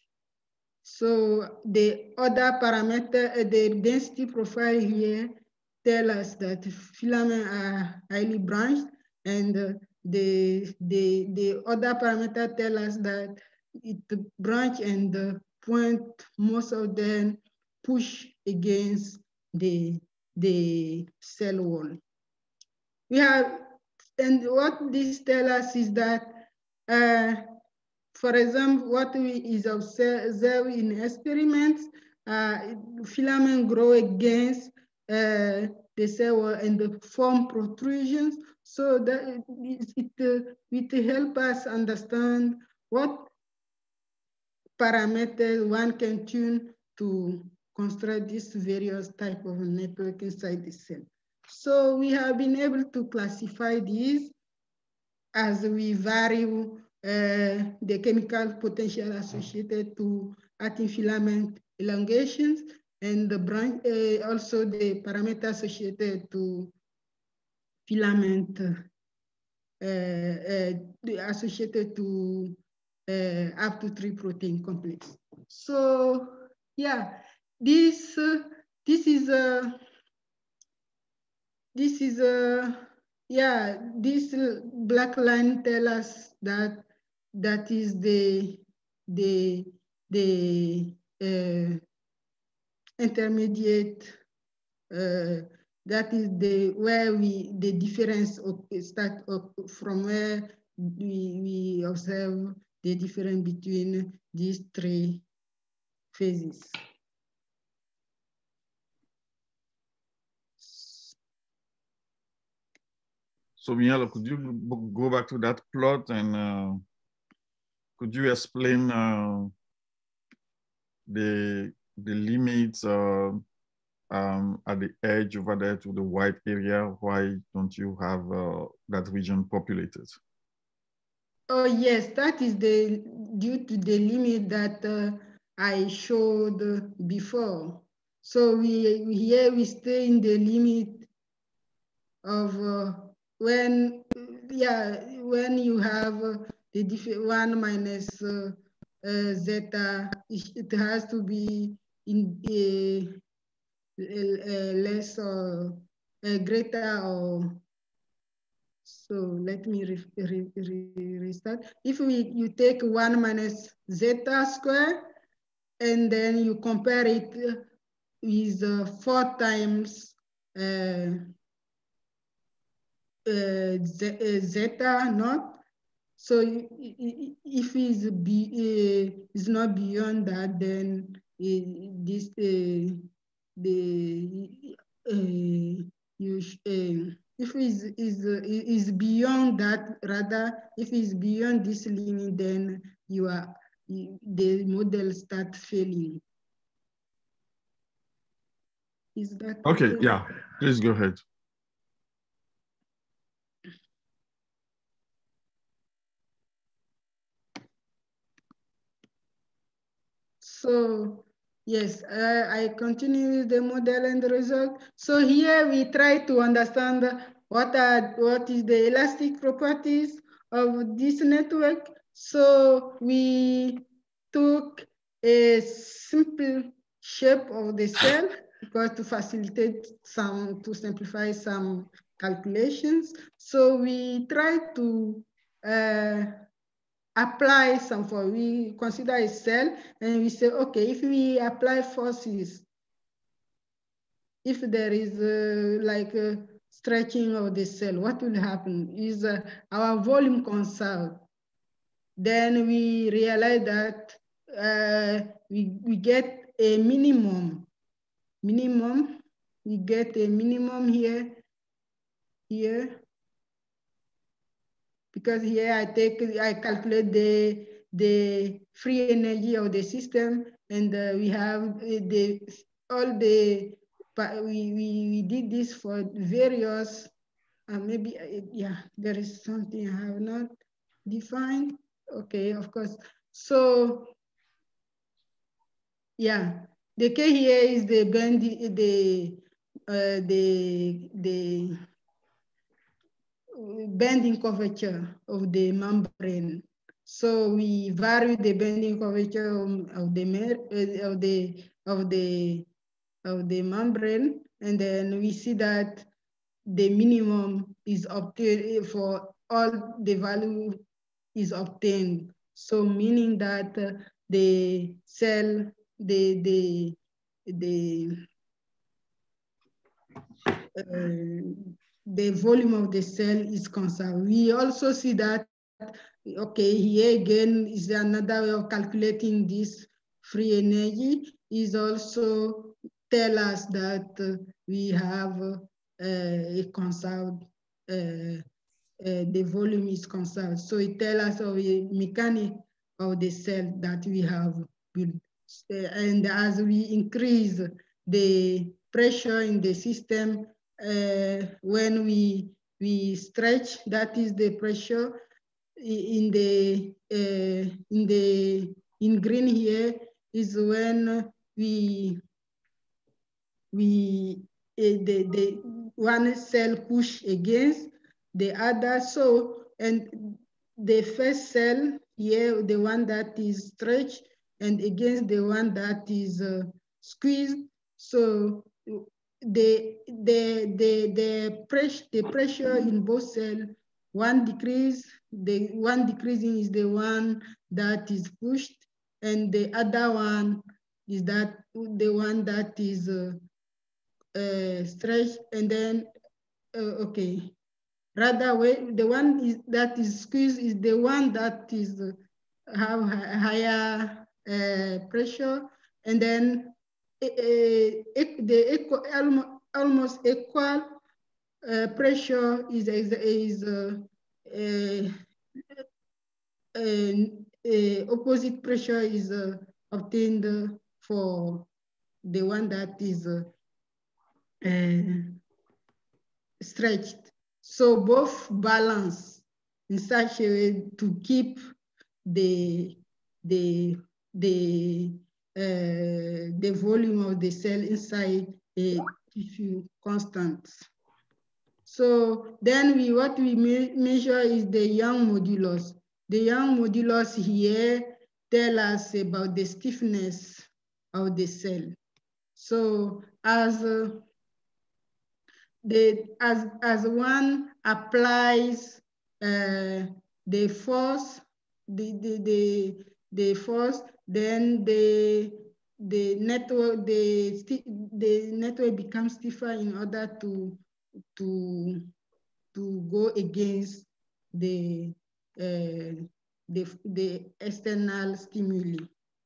So the other parameter, uh, the density profile here tell us that filaments are highly branched, and uh, the, the, the other parameter tell us that it branch and uh, point, most of them push against the, the cell wall. We have, and what this tells us is that, uh, for example, what we is observed in experiments, uh, filament grow against uh, the cell wall and form protrusions. So that it, it, uh, it help us understand what parameters one can tune to construct this various type of network inside the cell. So we have been able to classify these as we vary uh, the chemical potential associated to actin filament elongations. and the branch, uh, also the parameter associated to filament uh, uh, associated to uh, up to three protein complex. So yeah, this uh, this is a this is a yeah this black line tell us that that is the the the uh, intermediate. Uh, that is the where we the difference of, start of, from where we, we observe the difference between these three phases. So Mielo, could you go back to that plot and uh, could you explain uh, the the limits uh, um, at the edge over there to the white area? Why don't you have uh, that region populated? Oh yes, that is the due to the limit that uh, I showed before. So we here we stay in the limit of uh, when yeah when you have uh, the one minus uh, uh, zeta, it has to be in a, a, a less or a greater or. So let me re re re restart. If we you take one minus zeta square and then you compare it with uh, four times uh, uh, zeta naught. So if it's be uh, is not beyond that, then uh, this uh, the uh, you uh, if is is is beyond that, rather if it's beyond this limit, then you are the model starts failing. Is that okay? okay? Yeah, please go ahead. So yes, uh, I continue the model and the result. So here we try to understand what are what is the elastic properties of this network. So we took a simple shape of the cell because to facilitate some, to simplify some calculations. So we try to uh, apply some force. We consider a cell and we say, okay, if we apply forces, if there is uh, like a stretching of the cell, what will happen is uh, our volume conserved. Then we realize that uh, we, we get a minimum, minimum, we get a minimum here, here, because here I take, I calculate the, the free energy of the system, and uh, we have the, all the, we, we, we did this for various, uh, maybe, uh, yeah, there is something I have not defined. Okay, of course. So, yeah, the K here is the bend, the, uh, the, the bending curvature of the membrane. So we vary the bending curvature of the of the of the of the membrane, and then we see that the minimum is obtained for all the value is obtained. So meaning that uh, the cell, the the the uh, the volume of the cell is conserved. We also see that, okay, here again is another way of calculating this free energy, is also tell us that uh, we have uh, a conserved, uh, uh, the volume is conserved. So it tells us of a mechanic of the cell that we have built. And as we increase the pressure in the system, uh, when we we stretch, that is the pressure in the uh, in the in green here is when we we uh, the, the one cell push against the other. So, and the first cell here, the one that is stretched and against the one that is uh, squeezed. So the the the the pressure the pressure in both cells, one decrease, the one decreasing is the one that is pushed, and the other one is that the one that is uh, uh, stretched, and then uh, okay, rather way the one is that is squeezed is the one that is uh, have higher uh, pressure, and then uh, the equal, almost equal uh, pressure is is uh, uh, uh, uh, opposite pressure is uh, obtained for the one that is uh, uh, stretched. So both balance in such a way to keep the the the uh, the volume of the cell inside a tissue constant. So then we what we me measure is the Young modulus. The Young modulus here tell us about the stiffness of the cell. So as uh, the as as one applies uh, the force, the the the the force, then the the network the the network becomes stiffer in order to to to go against the uh, the the external stimuli.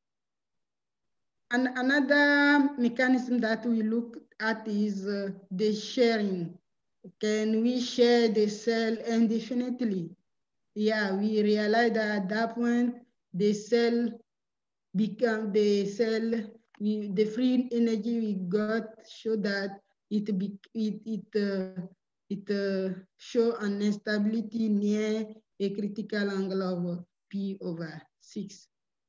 And another mechanism that we look at is uh, the sharing. Can we share the cell indefinitely? Yeah, we realize that at that point, the cell become the cell, we, the free energy we got show that it be, it it uh, it uh, show an instability near a critical angle of P over six.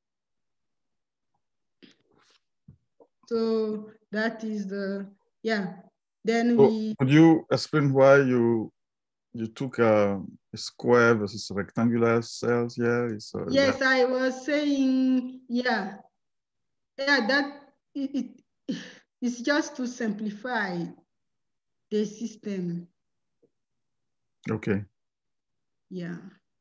So that is the, yeah. Then so we. Could you explain why you you took a, a square versus rectangular cells here? Is, uh, Yes, that... I was saying, yeah, yeah, that it, it it's just to simplify the system. Okay. Yeah.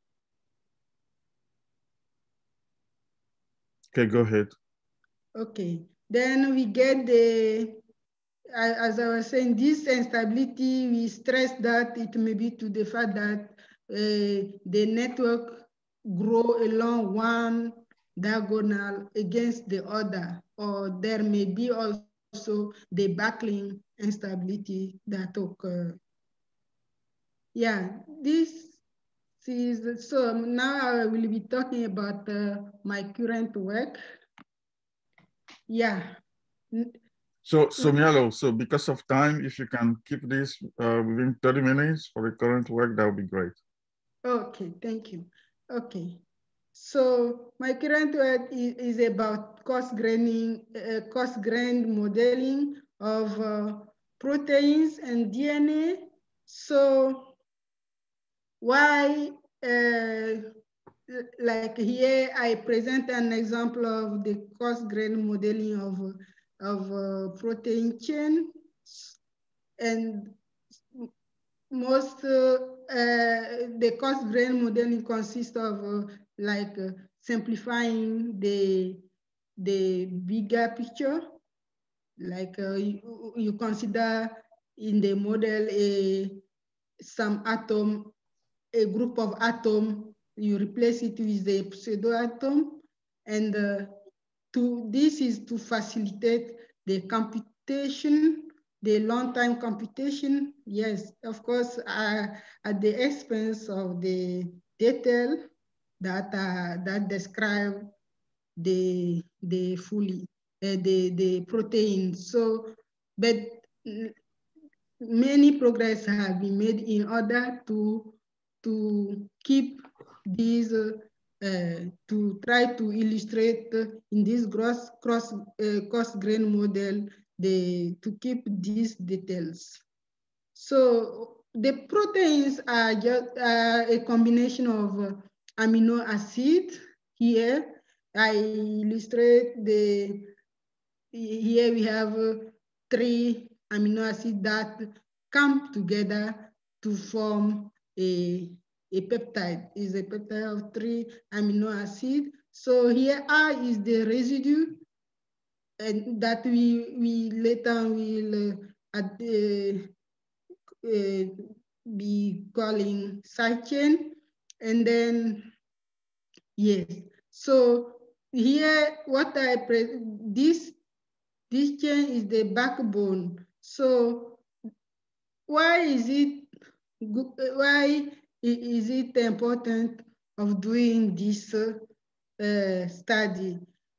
Okay, go ahead. Okay, then we get the, as I was saying, this instability, we stress that it may be to the fact that uh, the network grow along one diagonal against the other, or there may be also the buckling instability that occur. Yeah, this is, so now I will be talking about uh, my current work. Yeah. So, so Mialo, so because of time, if you can keep this uh, within thirty minutes for the current work, that would be great. Okay, thank you. Okay, so my current work is, is about coarse-graining, uh, coarse-grained modeling of uh, proteins and D N A. So why, uh, like here, I present an example of the coarse-grained modeling of, of uh, protein chain, and most uh, uh, the coarse-grained modeling consists of uh, like uh, simplifying the the bigger picture, like uh, you, you consider in the model a some atom, a group of atom, you replace it with a pseudo atom, and uh, to this is to facilitate the computation, the long time computation. Yes, of course, uh, at the expense of the detail that uh, that describe the the fully uh, the the protein. So, but many progress have been made in order to to keep these uh, uh, to try to illustrate uh, in this gross cross uh, coarse grain model the to keep these details. So the proteins are just uh, a combination of uh, amino acid. Here I illustrate the, here we have uh, three amino acids that come together to form a, a peptide. Is a peptide of three amino acids. So here R is the residue, and that we, we later will uh, at the, uh, be calling side chain. And then, yes, so here what I, pre this, this chain is the backbone. So why is it, why is it important of doing this uh, study?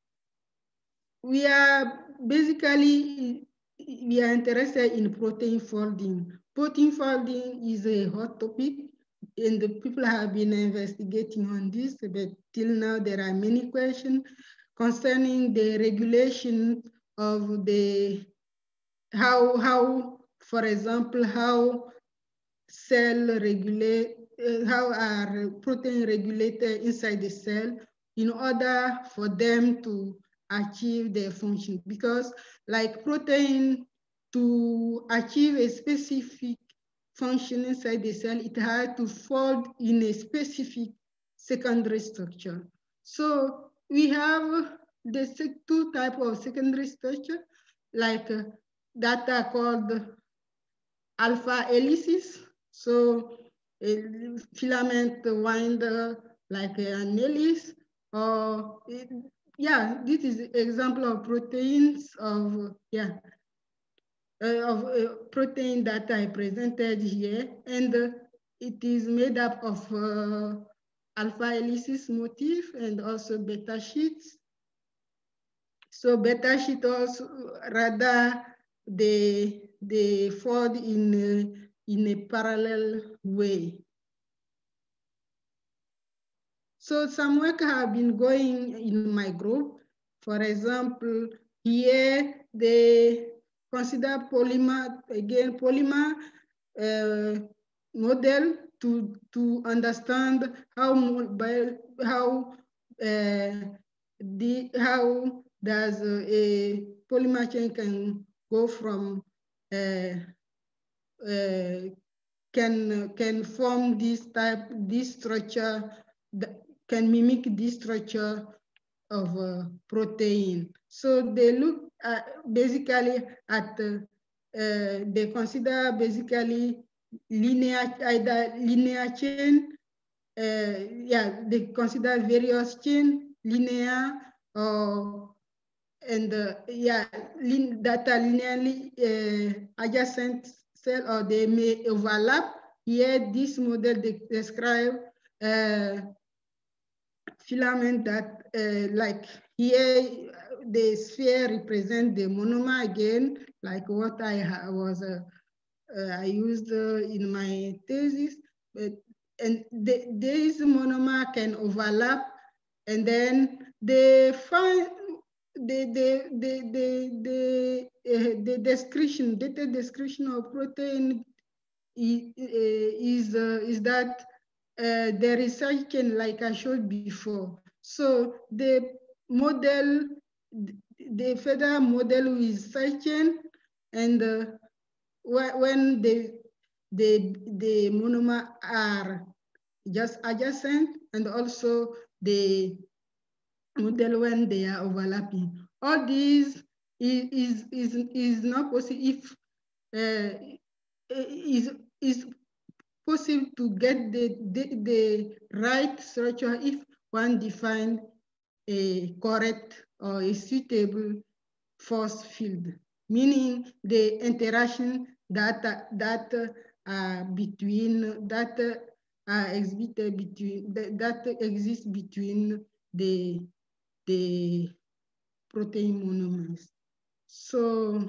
We are basically, we are interested in protein folding. Protein folding is a hot topic, and the people have been investigating on this, but till now there are many questions concerning the regulation of the, how, how, for example, how cell regulate, uh, how are protein regulated inside the cell in order for them to achieve their function. Because like protein, to achieve a specific function inside the cell, it has to fold in a specific secondary structure. So we have the two types of secondary structure, like uh, that are called alpha helices. So a filament wind uh, like an helix, or it, yeah, this is example of proteins of, yeah, uh, of uh, protein that I presented here, and uh, it is made up of uh, alpha helices motif and also beta sheets. So beta sheet also rather they they fold in a, in a parallel way. So some work have been going in my group. For example, here they consider polymer, again, polymer uh, model to, to understand how, how, uh, the, how does a polymer chain can go from, uh, uh, can, can form this type, this structure, that can mimic this structure of uh, protein. So they look at basically at, uh, uh, they consider basically linear, either linear chain, uh, yeah, they consider various chain, linear, or, and uh, yeah, lin that are linearly uh, adjacent cell, or they may overlap. Here, this model de describe uh, filament that, uh, like here, the sphere represent the monomer again, like what I was, uh, uh, I used uh, in my thesis. But, and the, this monomer can overlap, and then they find the the the the the, uh, the description, data description of protein is is, uh, is that uh, there is such chain, like I showed before. So the model, the further model is such chain, and uh, when the the the monomer are just adjacent, and also the model when they are overlapping. All these is is is, is not possible if uh, is is possible to get the, the the right structure if one define a correct or a suitable force field, meaning the interaction that that uh, between that uh, exhibited between that, that exists between the the protein monomers. So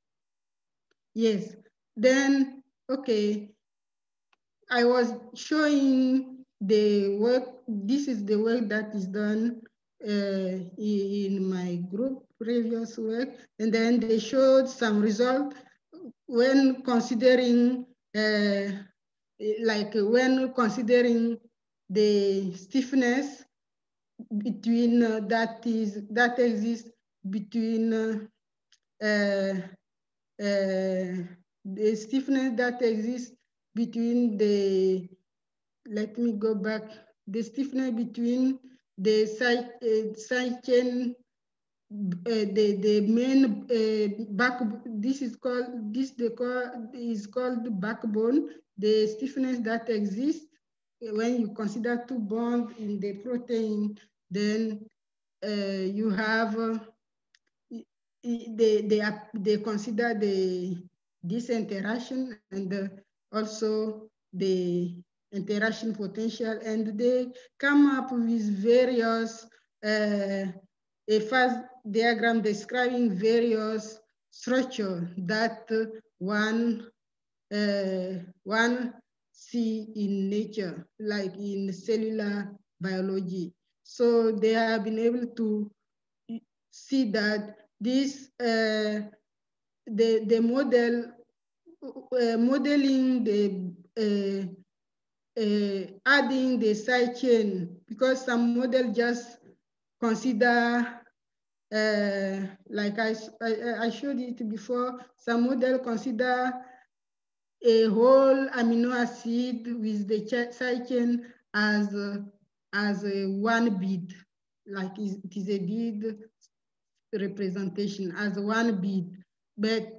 yes, then okay, I was showing the work. This is the work that is done uh, in my group previous work, and then they showed some result when considering, uh, like when considering the stiffness between uh, that is that exists between uh, uh, uh, the stiffness that exists between the, let me go back, the stiffness between the side, uh, side chain, uh, the the main uh, back. This is called this the call is called backbone. The stiffness that exists when you consider two bonds in the protein, then uh, you have uh, they they they consider the this interaction and uh, also the interaction potential, and they come up with various uh, a fast diagram describing various structure that one uh, one see in nature, like in cellular biology. So they have been able to see that this uh, the the model uh, modeling the uh, uh, adding the side chain, because some model just consider uh, like I, I I showed it before, some model consider a whole amino acid with the side chain as a, as a one bead, like it is a bead representation as one bead, but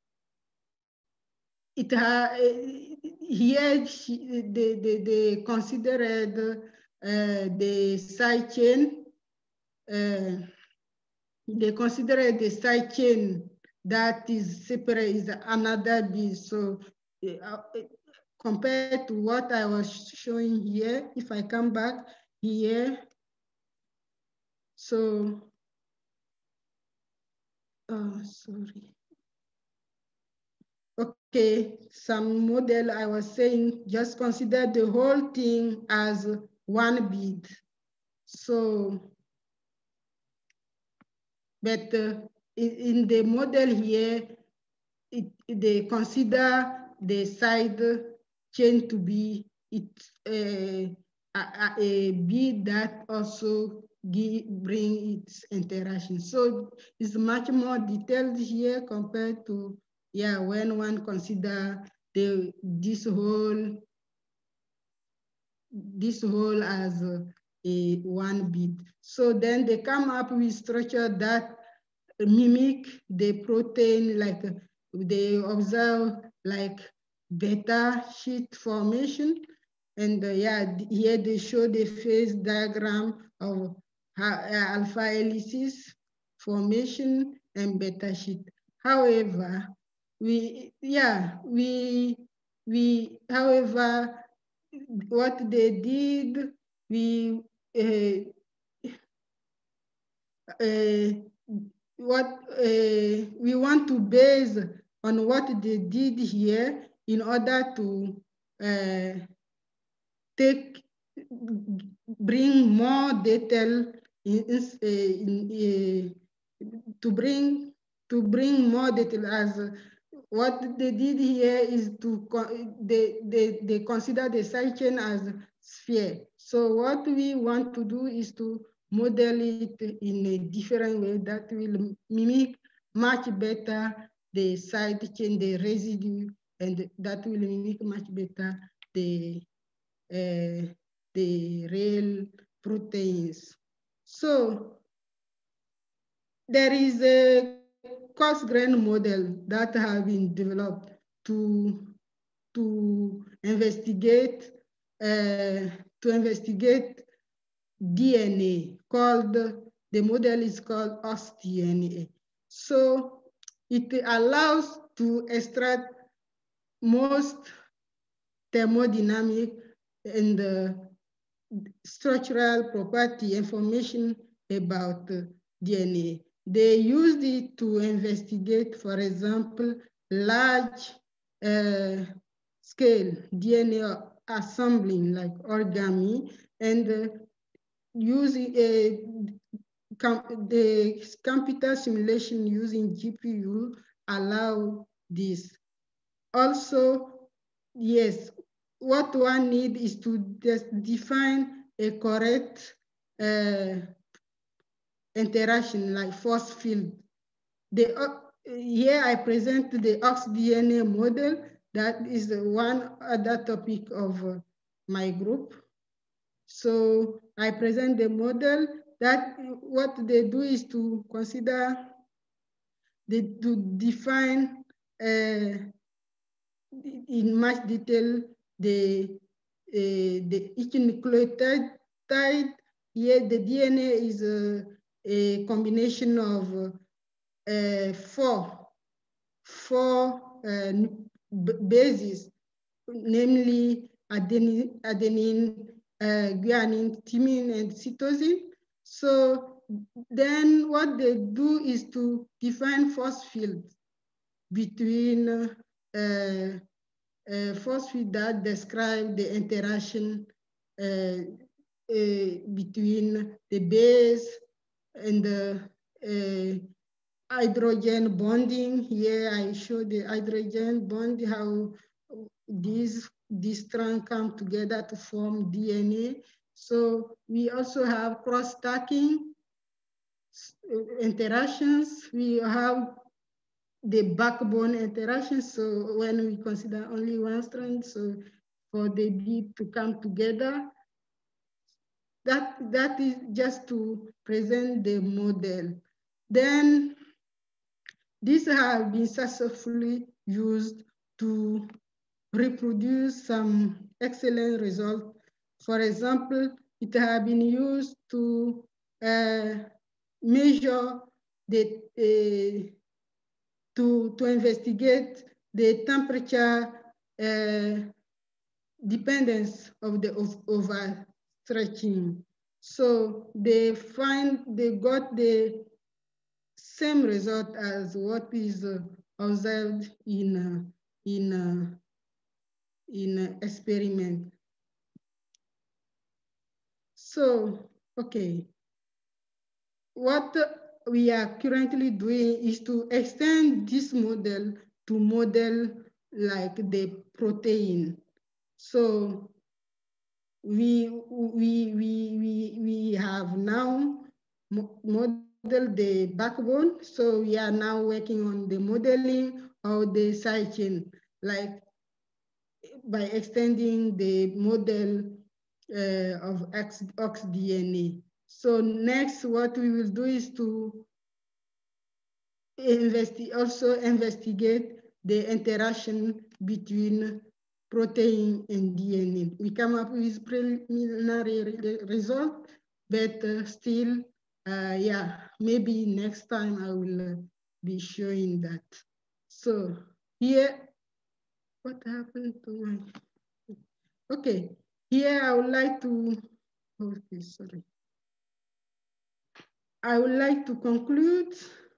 it ha here she, they, they, they considered uh, the side chain, uh, they considered the side chain that is separate is another bead. So uh, compared to what I was showing here, if I come back here, so, oh, sorry. Okay, some model I was saying, just consider the whole thing as one bead. So, but uh, in, in the model here, it, they consider the side chain to be it, uh, a, a bead that also give, bring its interaction. So it's much more detailed here compared to, yeah, when one consider the this whole this whole as a, a one bead. So then they come up with structure that mimic the protein, like they observe like beta sheet formation. And uh, yeah, here they show the phase diagram of uh, alpha helices formation and beta sheet. However, we, yeah, we, we, however, what they did, we, uh, uh, what uh, we want to base on what they did here in order to uh, take, bring more detail in, in, in, to bring to bring more detail, as what they did here is to they, they, they consider the side chain as sphere. So what we want to do is to model it in a different way that will mimic much better the side chain, the residue, and that will mimic much better the uh, the real proteins. So there is a coarse-grained model that have been developed to to investigate uh, to investigate D N A, called, the model is called OsDNA. So it allows to extract most thermodynamic and uh, structural property information about uh, D N A. They used it to investigate, for example, large uh, scale D N A assembling like origami, and uh, using a, com the computer simulation using G P U allow this. Also, yes, what one need is to define a correct uh, interaction like force field. The, uh, here I present the OxDNA model. That is one other topic of uh, my group. So I present the model that what they do is to consider, the, to define uh, in much detail the, uh, the each nucleotide. Here the D N A is a, a combination of uh, four, four uh, bases, namely adenine, adenine uh, guanine, thymine, and cytosine. So then what they do is to define force fields between uh, uh, force field that describe the interaction uh, uh, between the base and the uh, hydrogen bonding. Here I show the hydrogen bond, how these, these strands come together to form D N A. So we also have cross-stacking interactions. We have the backbone interactions. So when we consider only one strand, so for the bead to come together, that, that is just to present the model. Then these have been successfully used to reproduce some excellent results. For example, it has been used to uh, measure the, uh, to, to investigate the temperature uh, dependence of the of, overstretching. So they find, they got the same result as what is uh, observed in uh, in uh, in uh, experiment. So, okay, what we are currently doing is to extend this model to model like the protein. So we we we we we have now model the backbone. So we are now working on the modeling of the side chain, like by extending the model uh, of OxDNA. So next, what we will do is to investi also investigate the interaction between protein and D N A. We come up with preliminary re result, but uh, still, uh, yeah, maybe next time I will uh, be showing that. So here, what happened to my, okay, here I would like to, okay, sorry. I would like to conclude.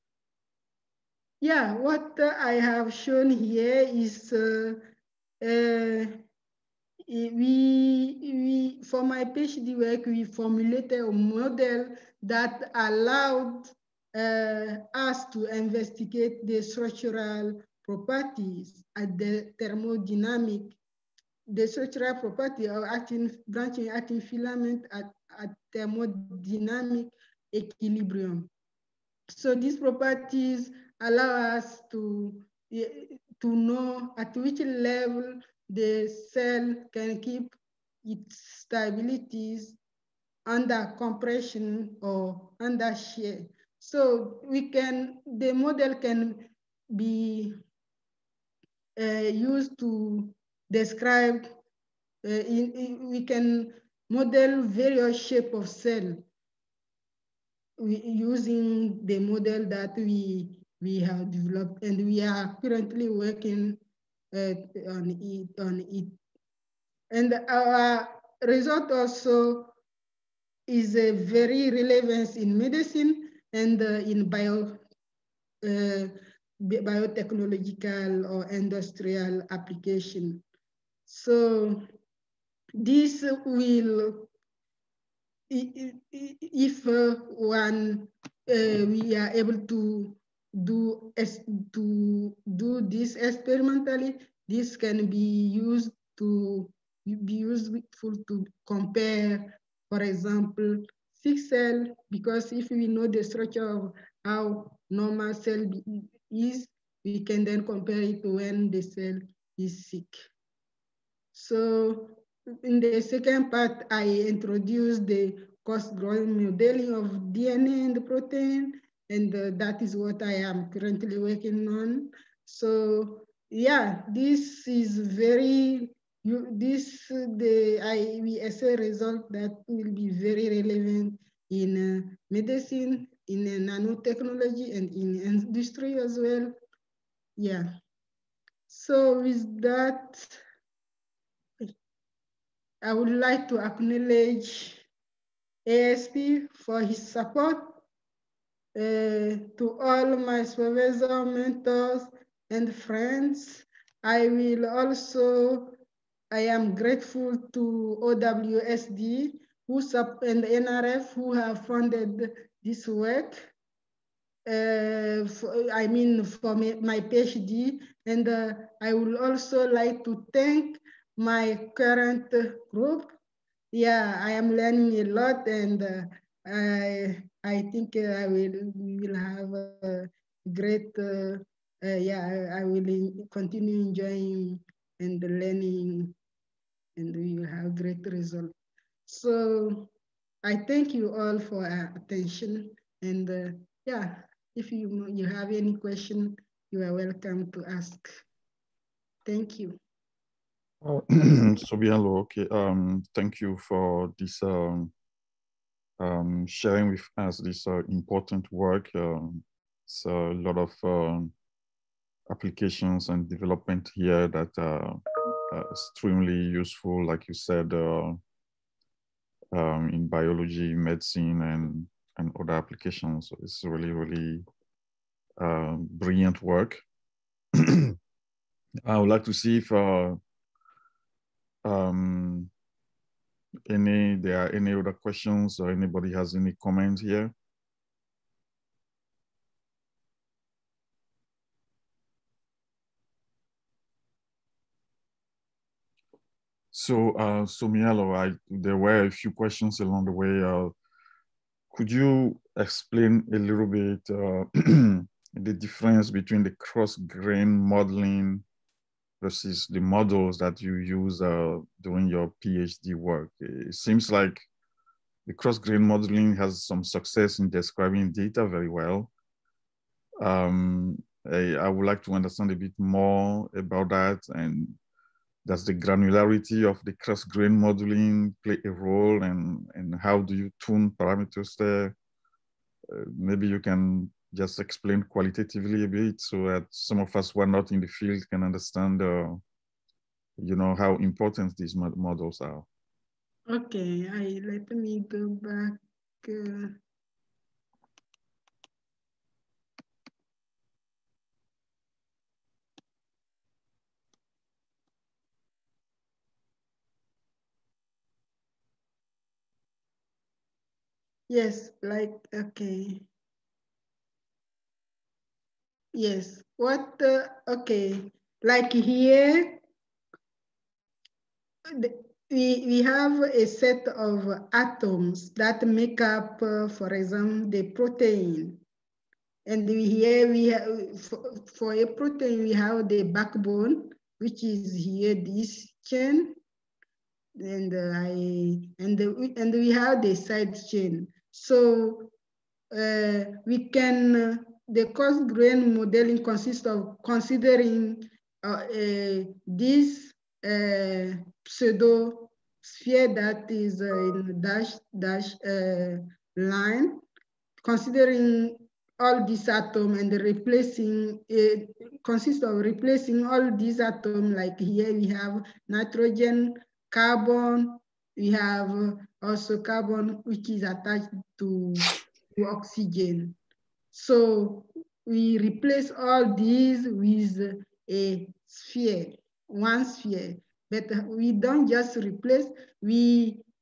Yeah, what uh, I have shown here is uh, uh, we, we, for my PhD work, we formulated a model that allowed uh, us to investigate the structural properties at the thermodynamic, the structural property of actin, branching actin filament at, at thermodynamic equilibrium. So these properties allow us to, to know at which level the cell can keep its stabilities under compression or under shear. So we can, the model can be uh, used to describe, uh, in, in, we can model various shape of cell we, using the model that we we have developed, and we are currently working uh, on it on it. And our result also is a very relevant in medicine and uh, in bio uh, biotechnological or industrial application. So this will if uh, one uh, we are able to do to do this experimentally, this can be used to be useful to compare, for example, sick cell, because if we know the structure of how normal cell is, we can then compare it to when the cell is sick. So in the second part, I introduced the cross-growing modeling of D N A and the protein, and uh, that is what I am currently working on. So yeah, this is very, you, this, uh, the I V S A result that will be very relevant in uh, medicine, in uh, nanotechnology, and in industry as well. Yeah. So with that, I would like to acknowledge A S P for his support, uh, to all my supervisor, mentors, and friends. I will also, I am grateful to O W S D who and N R F who have funded this work. Uh, for, I mean, for me, my PhD, and uh, I would also like to thank my current group. Yeah, I am learning a lot, and uh, I I think uh, I will will have a great. Uh, uh, yeah, I, I will continue enjoying and learning, and we will have great results. So I thank you all for uh, attention, and uh, yeah, if you you have any question, you are welcome to ask. Thank you. Uh, Sobianlo, okay. Um, thank you for this um, um, sharing with us this uh, important work. Um, it's a lot of um, applications and development here that are uh, extremely useful, like you said, uh, um, in biology, medicine, and and other applications. So it's really, really uh, brilliant work. I would like to see if uh, um, any there are any other questions or anybody has any comments here. So, uh, Somialo, I, there were a few questions along the way. Uh, could you explain a little bit uh, the difference between the cross-grain modeling versus the models that you use uh, during your PhD work? It seems like the cross-grain modeling has some success in describing data very well. Um, I, I would like to understand a bit more about that, and does the granularity of the cross-grain modeling play a role, and, and how do you tune parameters there? Uh, maybe you can just explain qualitatively a bit so that some of us who are not in the field can understand, uh, you know, how important these models are. Okay, I let me go back. Uh, yes, like, okay. Yes, what, uh, okay, like here, the, we, we have a set of atoms that make up, uh, for example, the protein. And we, here we have, for, for a protein, we have the backbone, which is here this chain. And uh, I and the, and we have the side chain. So uh, we can uh, the cross-grain modeling consists of considering uh, uh, this uh, pseudo sphere that is uh, in dash dash uh, line, considering all these atoms and replacing it consists of replacing all these atoms. Like here we have nitrogen, carbon, we have also carbon which is attached to, to oxygen. So we replace all these with a sphere, one sphere. But we don't just replace, we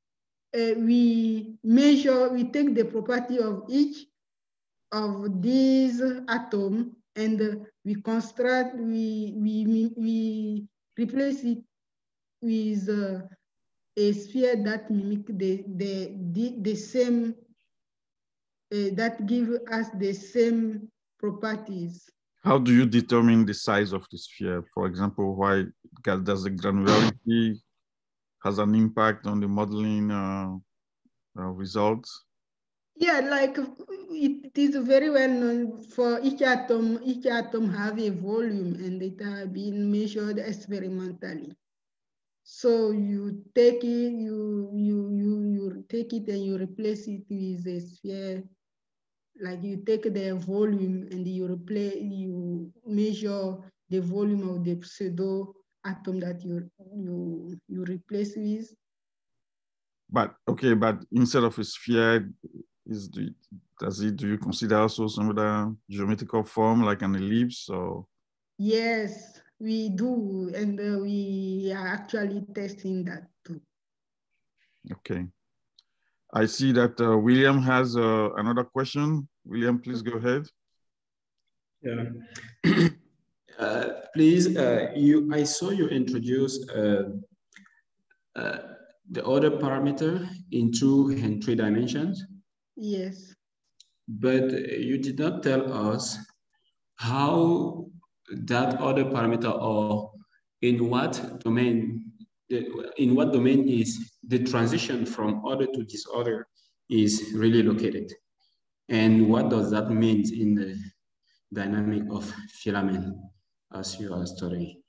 uh, we measure, we take the property of each of these atoms and uh, we construct, we, we, we replace it with uh, a sphere that mimic the, the, the, the same, uh, that give us the same properties. How do you determine the size of the sphere? For example, why does the granularity has an impact on the modeling uh, uh, results? Yeah, like it is very well known for each atom, each atom have a volume and it has been measured experimentally. So you take it, you, you, you, you take it and you replace it with a sphere. Like you take the volume and you replace, you measure the volume of the pseudo atom that you, you, you replace with. But okay, but instead of a sphere, is the, does it, do you consider also some other geometrical form like an ellipse or? Yes, we do, and uh, we are actually testing that too. Okay. I see that uh, William has uh, another question. William, please go ahead. Yeah. uh, please, uh, you. I saw you introduce uh, uh, the order parameter in two and three dimensions. Yes. But you did not tell us how that order parameter, or in what domain, in what domain is the transition from order to disorder is really located. And what does that mean in the dynamic of filament as you are studying?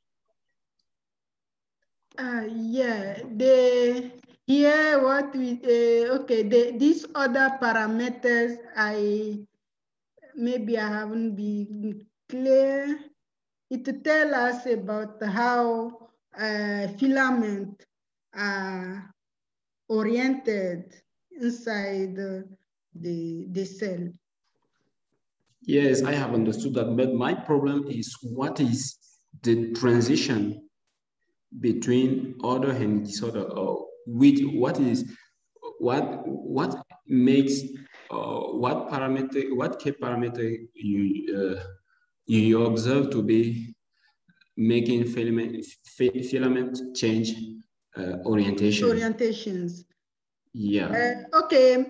Uh, yeah, the here what we uh, okay, the these other parameters I maybe I haven't been clear. It tell us about how uh, filament are oriented inside the, the, the cell. Yes, I have understood that, but my problem is what is the transition between order and disorder, or with what is what what makes uh, what parameter, what K parameter you uh, you observe to be making filament filament change uh, orientation. Orientations. Yeah. Uh, okay.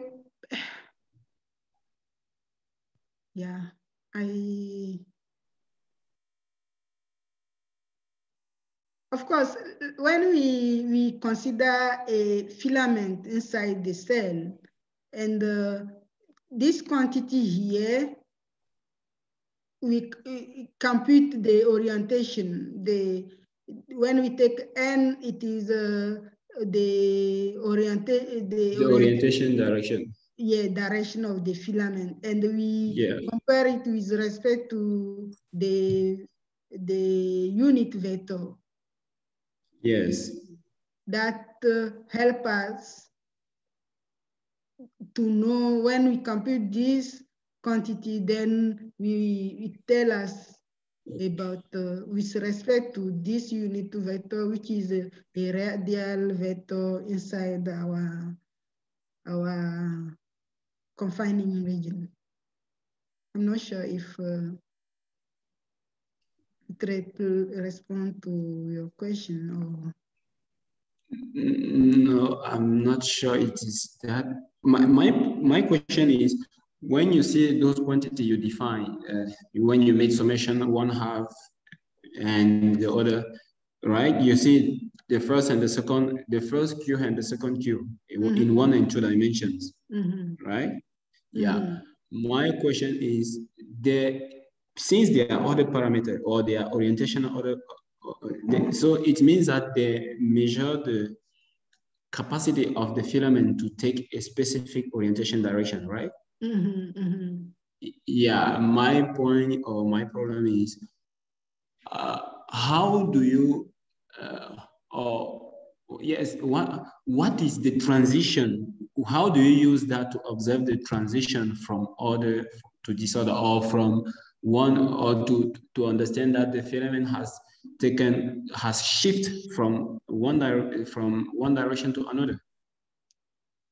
Yeah, I. Of course, when we, we consider a filament inside the cell, and uh, this quantity here, we, we compute the orientation. The, when we take N, it is uh, the, orienta the, the orientation direction. Yeah, direction of the filament. And we yeah. compare it with respect to the, the unit vector. Yes. That uh, help us to know when we compute this quantity, then we it tell us about uh, with respect to this unit vector, which is a, a radial vector inside our our confining region. I'm not sure if uh, it will respond to your question or. No, I'm not sure it is that. My, my, my question is, when you see those quantity you define, uh, when you make summation one half and the other, right? You see the first and the second, the first Q and the second Q mm-hmm. in one and two dimensions, mm-hmm. right? Yeah. Mm-hmm. My question is, the since they are order parameter or they are orientation order, so it means that they measure the capacity of the filament to take a specific orientation direction, right? Mm-hmm, mm-hmm. Yeah, my point or my problem is, uh, how do you, uh, or yes, what what is the transition? How do you use that to observe the transition from order to disorder, or from one, or to to understand that the filament has taken has shifted from one dire from one direction to another?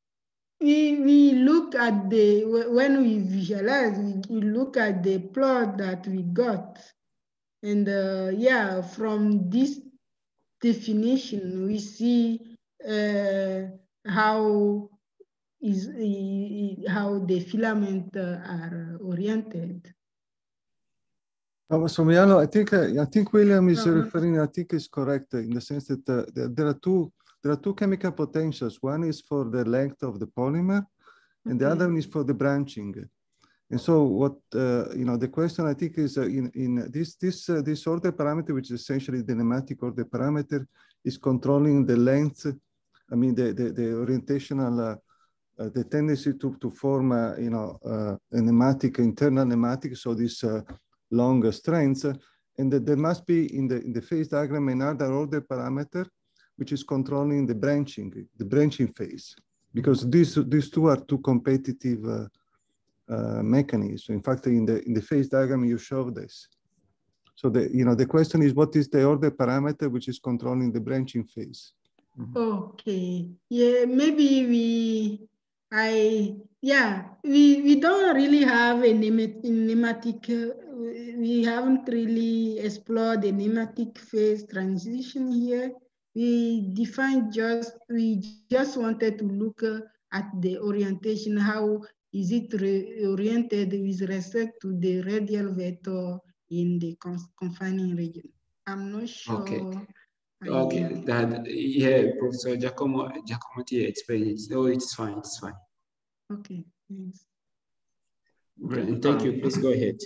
we, we look at the, when we visualize, we, we look at the plot that we got. And uh, yeah, from this definition, we see uh, how is uh, how the filament uh, are oriented. Oh, Somialo, I think uh, I think William is Uh-huh. referring. I think is correct in the sense that uh, there, there are two there are two chemical potentials. One is for the length of the polymer, and the Okay. other one is for the branching. And so, what uh, you know, the question I think is uh, in in this this uh, this order parameter, which is essentially the nematic order parameter, is controlling the length. I mean, the the, the orientational. Uh, Uh, the tendency to, to form, uh, you know, uh, a nematic, internal nematic, so these uh, longer strands, uh, and that there must be in the, in the phase diagram another order parameter, which is controlling the branching, the branching phase, because these, these two are two competitive uh, uh, mechanisms. In fact, in the, in the phase diagram, you show this. So the, you know, the question is, what is the order parameter which is controlling the branching phase? Mm-hmm. Okay, yeah, maybe we, I, yeah, we, we don't really have a nematic, uh, we haven't really explored the nematic phase transition here. We defined just, we just wanted to look uh, at the orientation, how is it oriented with respect to the radial vector in the confining region. I'm not sure. Okay. I, Okay, that, yeah, Professor Giacomo, Giacomotti explained it. So it's fine, it's fine. Okay, thanks. Okay, and thank you. Please go ahead.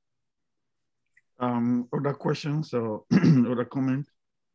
Um, other questions or other comments?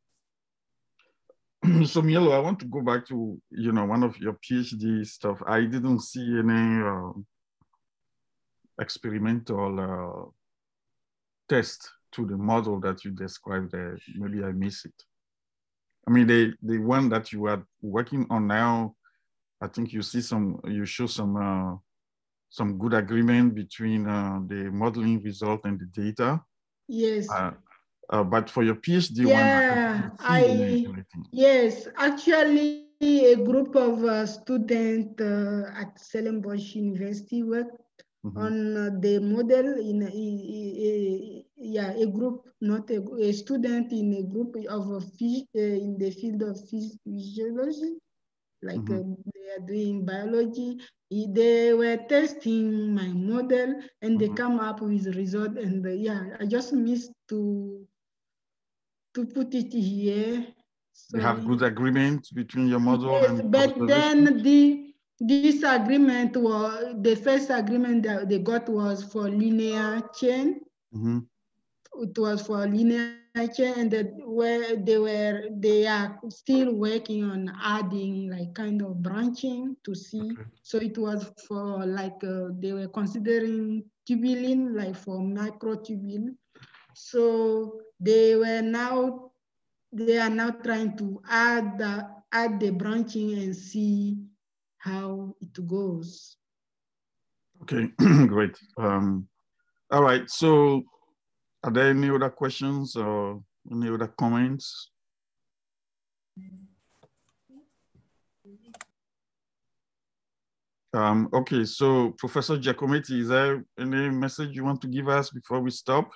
So Mielo, I want to go back to, you know, one of your PhD stuff. I didn't see any uh, experimental uh, test to the model that you described there. Maybe I missed it. I mean, the, the one that you are working on now, I think you see some, you show some, uh, some good agreement between uh, the modeling result and the data. Yes. Uh, uh, but for your PhD yeah, one, I, I, yes, actually a group of uh, students uh, at Stellenbosch University worked mm-hmm. on uh, the model in a, a, a, yeah, a group, not a, a student in a group of a fish, uh, in the field of physiology, like mm-hmm. uh, they are doing biology. They were testing my model and mm-hmm. they come up with result, and uh, yeah, I just missed to to put it here. So they have good agreement between your model yes, and but then the this agreement was the first agreement that they got was for linear chain. Mm-hmm. It was for linear chain, and that where they were they are still working on adding like kind of branching to see. Okay. So it was for like uh, they were considering tubulin, like for microtubule. So they were now they are now trying to add the add the branching and see how it goes. Okay, great. Um, all right. So, are there any other questions or any other comments? Um, okay, so Professor Giacometti, is there any message you want to give us before we stop?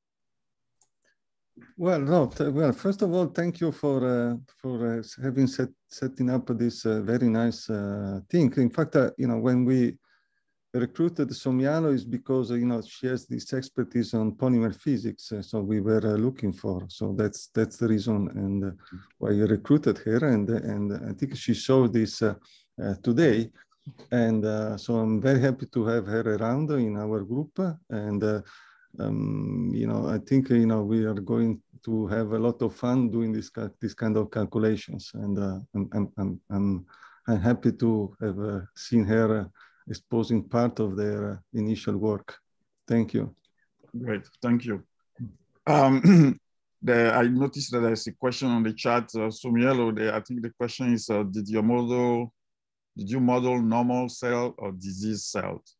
Well, no. Well, first of all, thank you for uh, for uh, having set setting up this uh, very nice uh, thing. In fact, uh, you know, when we recruited Somialo is because uh, you know she has this expertise on polymer physics, uh, so we were uh, looking for. So that's that's the reason and uh, why you recruited her, and and I think she showed this uh, uh, today, and uh, so I'm very happy to have her around in our group, and. Uh, Um, you know, I think, you know, we are going to have a lot of fun doing this, this kind of calculations. And uh, I'm, I'm, I'm, I'm, I'm happy to have uh, seen her uh, exposing part of their uh, initial work. Thank you. Great, thank you. Um, the, I noticed that there's a question on the chat. Uh, Somielo, I think the question is, uh, did your model, did you model normal cell or disease cells?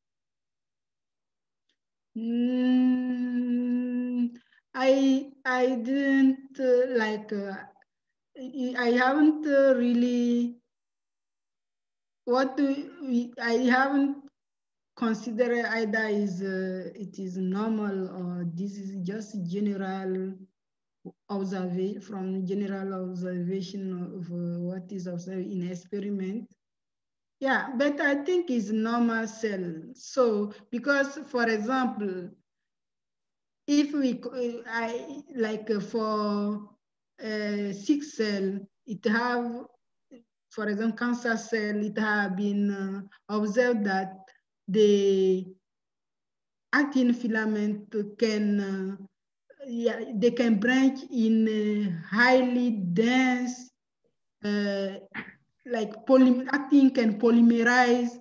Mm, I I didn't uh, like uh, I haven't uh, really what do we, I haven't considered either is uh, it is normal or this is just general observation from general observation of uh, what is observed in experiment. Yeah, but I think it's normal cell. So because, for example, if we, I like uh, for uh, sick cell, it have, for example, cancer cell, it have been uh, observed that the actin filament can, uh, yeah, they can branch in uh, highly dense, uh, like poly actin can polymerize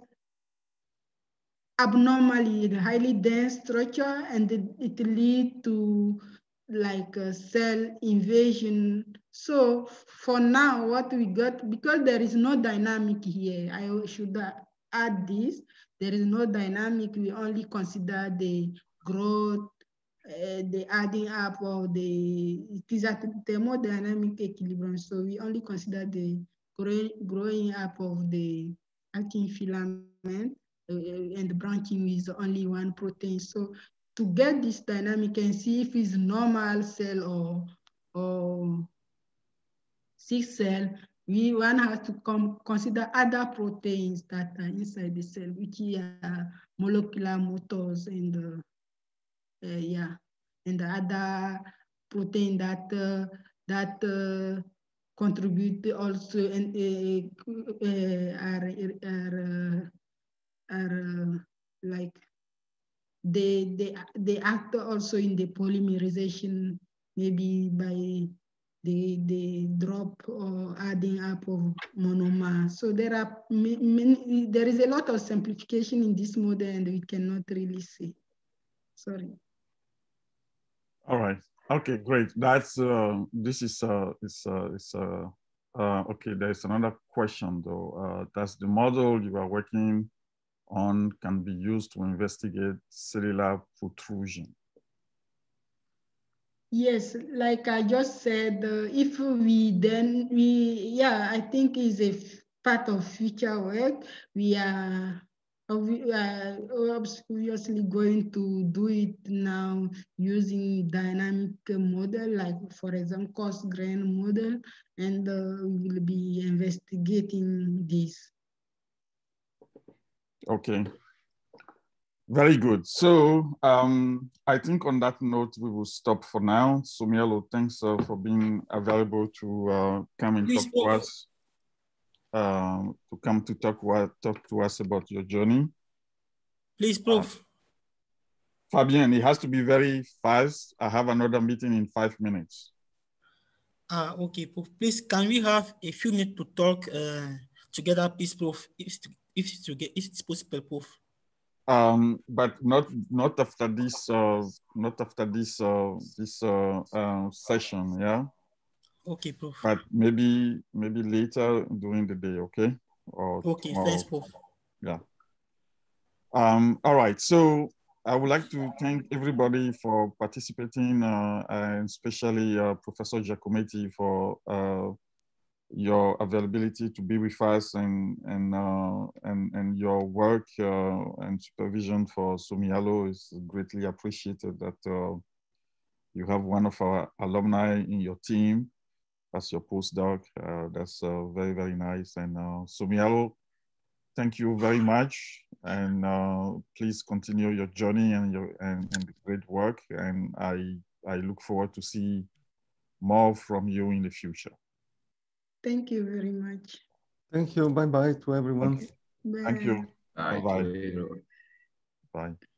abnormally in highly dense structure, and it, it lead to like a cell invasion. So for now, what we got, because there is no dynamic here, I should add this, there is no dynamic, we only consider the growth, uh, the adding up of the, it is at thermodynamic equilibrium, so we only consider the growing, growing up of the actin filament, Uh, and branching is only one protein. So to get this dynamic and see if it's normal cell or, or sick cell, we one has to come consider other proteins that are inside the cell, which are molecular motors and uh, uh, yeah, and the other protein that uh, that uh, contribute also and uh, uh, are, are are uh, like they they they act also in the polymerization, maybe by the the drop or adding up of monomer. So there are many, there is a lot of simplification in this model, and we cannot really see. Sorry. All right. Okay, great. That's uh, this is uh, is uh, is uh, uh, okay. There's another question though. Uh, does the model you are working on can be used to investigate cellular protrusion? Yes, like I just said, uh, if we then we yeah, I think is a part of future work. We are we are obviously going to do it now using dynamic model, like for example, coarse grain model, and uh, we will be investigating this. Okay. Very good. So um, I think on that note, we will stop for now. Somielo, thanks uh, for being available to uh, come and Please, talk to us, uh, to come to talk, talk to us about your journey. Please, Prof. Uh, Fabien, it has to be very fast. I have another meeting in five minutes. Ah, okay, Prof. Please, can we have a few minutes to talk uh, together, please, Prof? If, if, if it's possible, Prof. Um, but not not after this uh, not after this uh, this uh, uh, session, yeah. Okay, Prof. But maybe maybe later during the day, okay? Or okay, tomorrow. thanks, Prof. Yeah. Um. All right. So I would like to thank everybody for participating, uh, and especially uh, Professor Giacometti for uh, your availability to be with us, and and uh, and and your work uh, and supervision for Somielo is greatly appreciated. That uh, you have one of our alumni in your team as your postdoc. Uh, that's uh, very very nice. And uh, Somielo, thank you very much, and uh, please continue your journey and your and, and the great work. And I I look forward to see more from you in the future. Thank you very much. Thank you. Bye-bye to everyone. Okay. Bye. Thank you. Bye-bye. you. Bye.